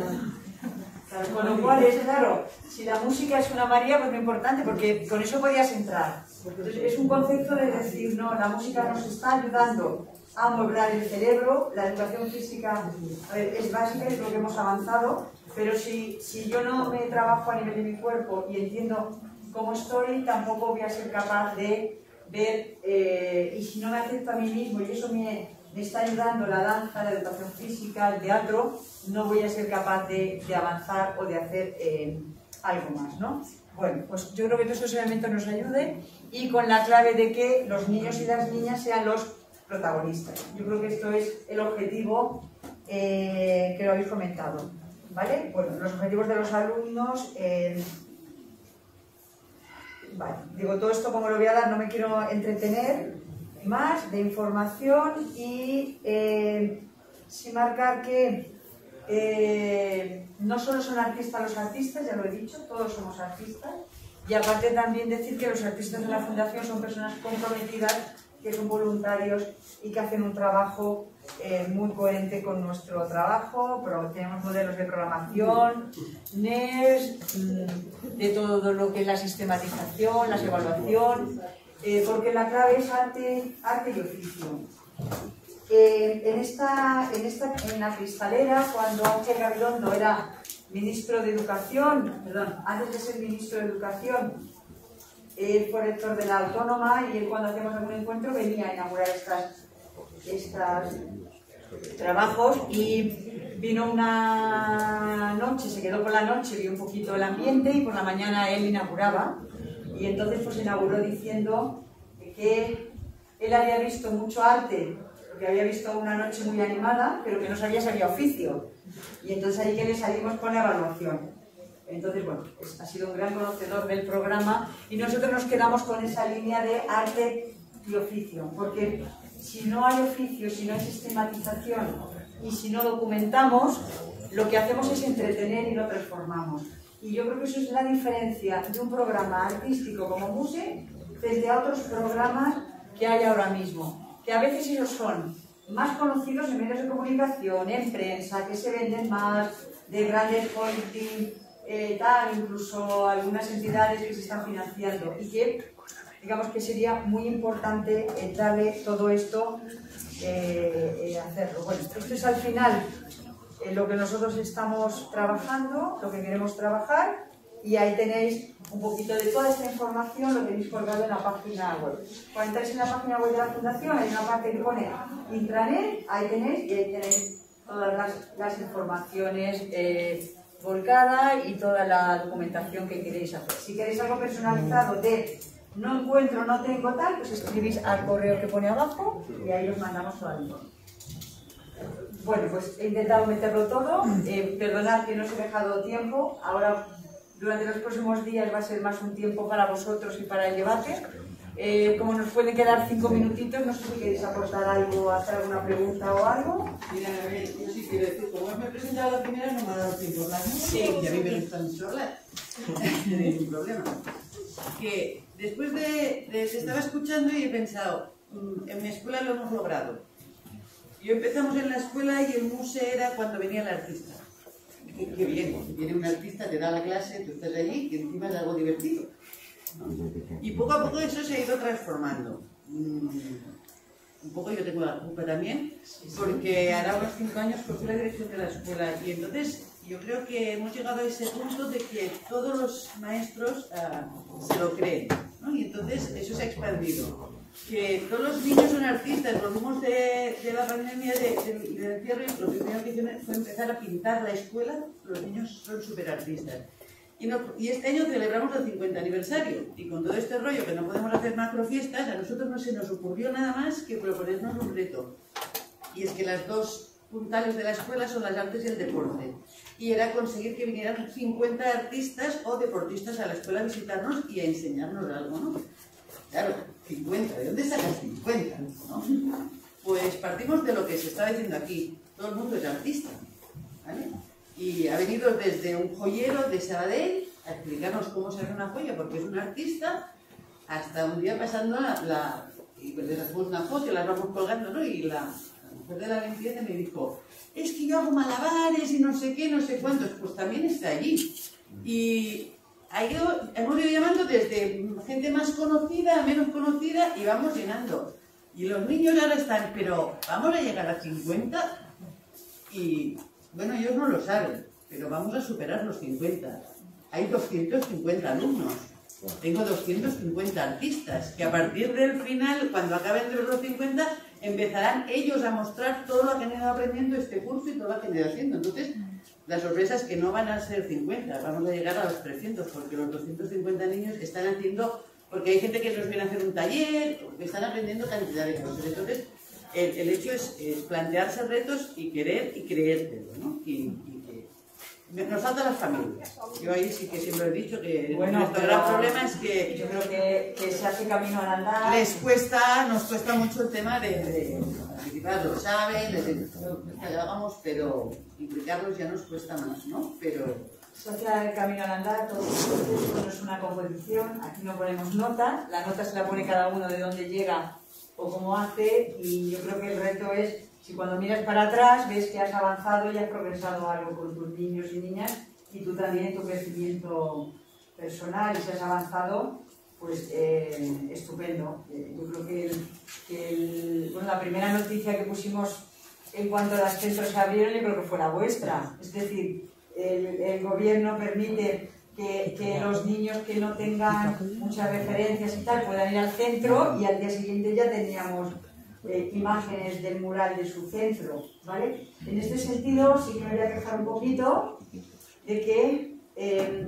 Claro, con lo cual es claro, si la música es una María, pues muy importante, porque con eso podías entrar. Entonces, es un concepto de decir, no, la música nos está ayudando a amueblar el cerebro, la educación física, a ver, es básica, es lo que hemos avanzado, pero si, si yo no me trabajo a nivel de mi cuerpo y entiendo cómo estoy, tampoco voy a ser capaz de ver, eh, y si no me acepto a mí mismo, y eso me, me está ayudando la danza, la educación física, el teatro, no voy a ser capaz de, de avanzar o de hacer eh, algo más, ¿no? Bueno, pues yo creo que todos estos elementos nos ayuden, y con la clave de que los niños y las niñas sean los protagonistas. Yo creo que esto es el objetivo eh, que lo habéis comentado, ¿vale? Bueno, los objetivos de los alumnos, eh, vale, digo, todo esto como lo voy a dar, no me quiero entretener más de información y eh, sin marcar que eh, no solo son artistas los artistas, ya lo he dicho, todos somos artistas, y aparte también decir que los artistas de la Fundación son personas comprometidas, que son voluntarios y que hacen un trabajo eh, muy coherente con nuestro trabajo, pero tenemos modelos de programación, N E S, de todo lo que es la sistematización, la evaluación, eh, porque la clave es arte, arte y oficio. Eh, en, esta, en, esta, en la cristalera, cuando Ángel Gabilondo era ministro de Educación, perdón, antes de ser ministro de Educación, él fue rector de la Autónoma y él, cuando hacemos algún encuentro, venía a inaugurar estas, estas trabajos, y vino una noche, se quedó por la noche, vio un poquito el ambiente y por la mañana él inauguraba, y entonces pues inauguró diciendo que él había visto mucho arte, porque había visto una noche muy animada, pero que no sabía si había oficio, y entonces ahí que le salimos con la evaluación. Entonces, bueno, es, ha sido un gran conocedor del programa y nosotros nos quedamos con esa línea de arte y oficio, porque si no hay oficio, si no hay sistematización y si no documentamos, lo que hacemos es entretener y lo transformamos. Y yo creo que eso es la diferencia de un programa artístico como MUSE desde otros programas que hay ahora mismo, que a veces ellos son más conocidos en medios de comunicación, en prensa, que se venden más, de grandes holdings, Eh, tal, incluso algunas entidades que se están financiando, y que digamos que sería muy importante eh, darle todo esto, eh, eh, hacerlo. Bueno, esto es al final eh, lo que nosotros estamos trabajando, lo que queremos trabajar, y ahí tenéis un poquito de toda esta información, lo tenéis colgado en la página web. Cuando entráis en la página web de la Fundación hay una parte que pone intranet, ahí tenéis, y ahí tenéis todas las, las informaciones eh, volcada y toda la documentación que queréis hacer. Si queréis algo personalizado de no encuentro, no tengo tal, pues escribís al correo que pone abajo y ahí os mandamos todo el informe. Bueno, pues he intentado meterlo todo, eh, perdonad que no os he dejado tiempo, ahora durante los próximos días va a ser más un tiempo para vosotros y para el debate. Eh, como nos pueden quedar cinco minutitos, no sé si queréis aportar algo, hacer alguna pregunta o algo. Mira, a ver, yo sí quiero decir, como me he presentado la primera, no me ha dado tiempo a hablar, ¿no? Sí, y a mí me gusta mucho hablar. No hay ningún problema. Que después de, de, te estaba escuchando y he pensado, en mi escuela lo hemos logrado. Yo empezamos en la escuela y el MUSE era cuando venía el artista. Qué, qué bien, viene un artista, te da la clase, tú estás allí, que encima es algo divertido. Y poco a poco eso se ha ido transformando. Un poco yo tengo la culpa también, porque hará unos cinco años que fui la dirección de la escuela, y entonces yo creo que hemos llegado a ese punto de que todos los maestros uh, se lo creen, ¿no? Y entonces eso se ha expandido. Que todos los niños son artistas. Volvimos de, de la pandemia, de, de, de encierro, y lo primero que hicieron fue empezar a pintar la escuela. Los niños son súper artistas. Y, no, y este año celebramos el cincuenta aniversario, y con todo este rollo que no podemos hacer macrofiestas, a nosotros no se nos ocurrió nada más que proponernos un reto. Y es que las dos puntales de la escuela son las artes y el deporte. Y era conseguir que vinieran cincuenta artistas o deportistas a la escuela a visitarnos y a enseñarnos algo, ¿no? Claro, cincuenta, ¿de dónde sacas cincuenta? ¿No? Pues partimos de lo que se está diciendo aquí. Todo el mundo es artista, ¿vale? Y ha venido desde un joyero de Sabadell a explicarnos cómo se hace una joya, porque es un artista, hasta un día pasando la... la y les hacemos una foto y las vamos colgando, ¿no? Y la, la mujer de la limpieza me dijo, es que yo hago malabares y no sé qué, no sé cuántos. Pues también está allí. Y ha ido, hemos ido llamando desde gente más conocida a menos conocida y vamos llenando. Y los niños ahora están, pero ¿vamos a llegar a cincuenta? Y... bueno, ellos no lo saben, pero vamos a superar los cincuenta. Hay doscientos cincuenta alumnos. Tengo doscientos cincuenta artistas, que a partir del final, cuando acaben de los cincuenta, empezarán ellos a mostrar todo lo que han ido aprendiendo este curso y todo lo que han ido haciendo. Entonces, la sorpresa es que no van a ser cincuenta, vamos a llegar a los trescientos, porque los doscientos cincuenta niños están haciendo, porque hay gente que nos viene a hacer un taller, que están aprendiendo cantidad de cosas. Entonces, El, el hecho es, es plantearse retos y querer y creértelo, ¿no? Y, y que nos faltan las familias. Yo ahí sí que siempre he dicho que Bueno, nuestro pero gran problema es que yo creo que, que se hace camino al andar. les cuesta, nos cuesta mucho el tema de, de participar, lo saben, les decimos que lo hagamos, pero implicarlos ya nos cuesta más, ¿no? Pero Se hace el camino al andar, todo esto no es una competición, aquí no ponemos nota, la nota se la pone cada uno de dónde llega o cómo hace, y yo creo que el reto es, si cuando miras para atrás ves que has avanzado y has progresado algo con tus niños y niñas, y tú también en tu crecimiento personal, y si has avanzado, pues eh, estupendo. Eh, yo creo que, el, que el, bueno, la primera noticia que pusimos en cuanto a los centros se abrieron, yo creo que fue la vuestra, es decir, el, el gobierno permite que, que los niños que no tengan muchas referencias y tal puedan ir al centro, y al día siguiente ya teníamos eh, imágenes del mural de su centro, ¿vale? En este sentido sí que me voy a quejar un poquito de que eh,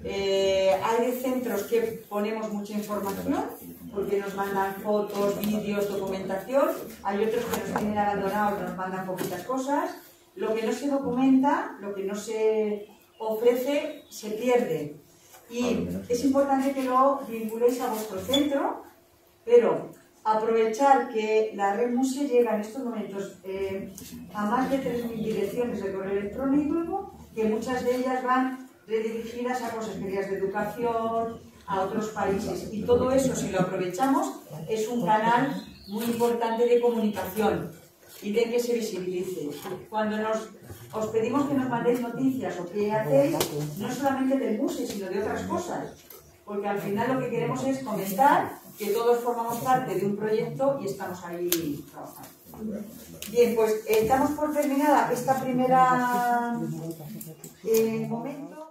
eh, hay centros que ponemos mucha información porque nos mandan fotos, vídeos, documentación, hay otros que nos tienen abandonados, que nos mandan poquitas cosas. Lo que no se documenta, lo que no se ofrece, se pierde. Y es importante que lo vinculéis a vuestro centro, pero aprovechar que la red Muse llega en estos momentos eh, a más de tres mil direcciones de correo electrónico, que muchas de ellas van redirigidas a consejerías de educación, a otros países. Y todo eso, si lo aprovechamos, es un canal muy importante de comunicación y de que se visibilice. Cuando nos, os pedimos que nos mandéis noticias o qué hacéis, no solamente del Muse, sino de otras cosas. Porque al final lo que queremos es comentar que todos formamos parte de un proyecto y estamos ahí trabajando. Bien, pues eh, damos por terminada esta primera eh, momento.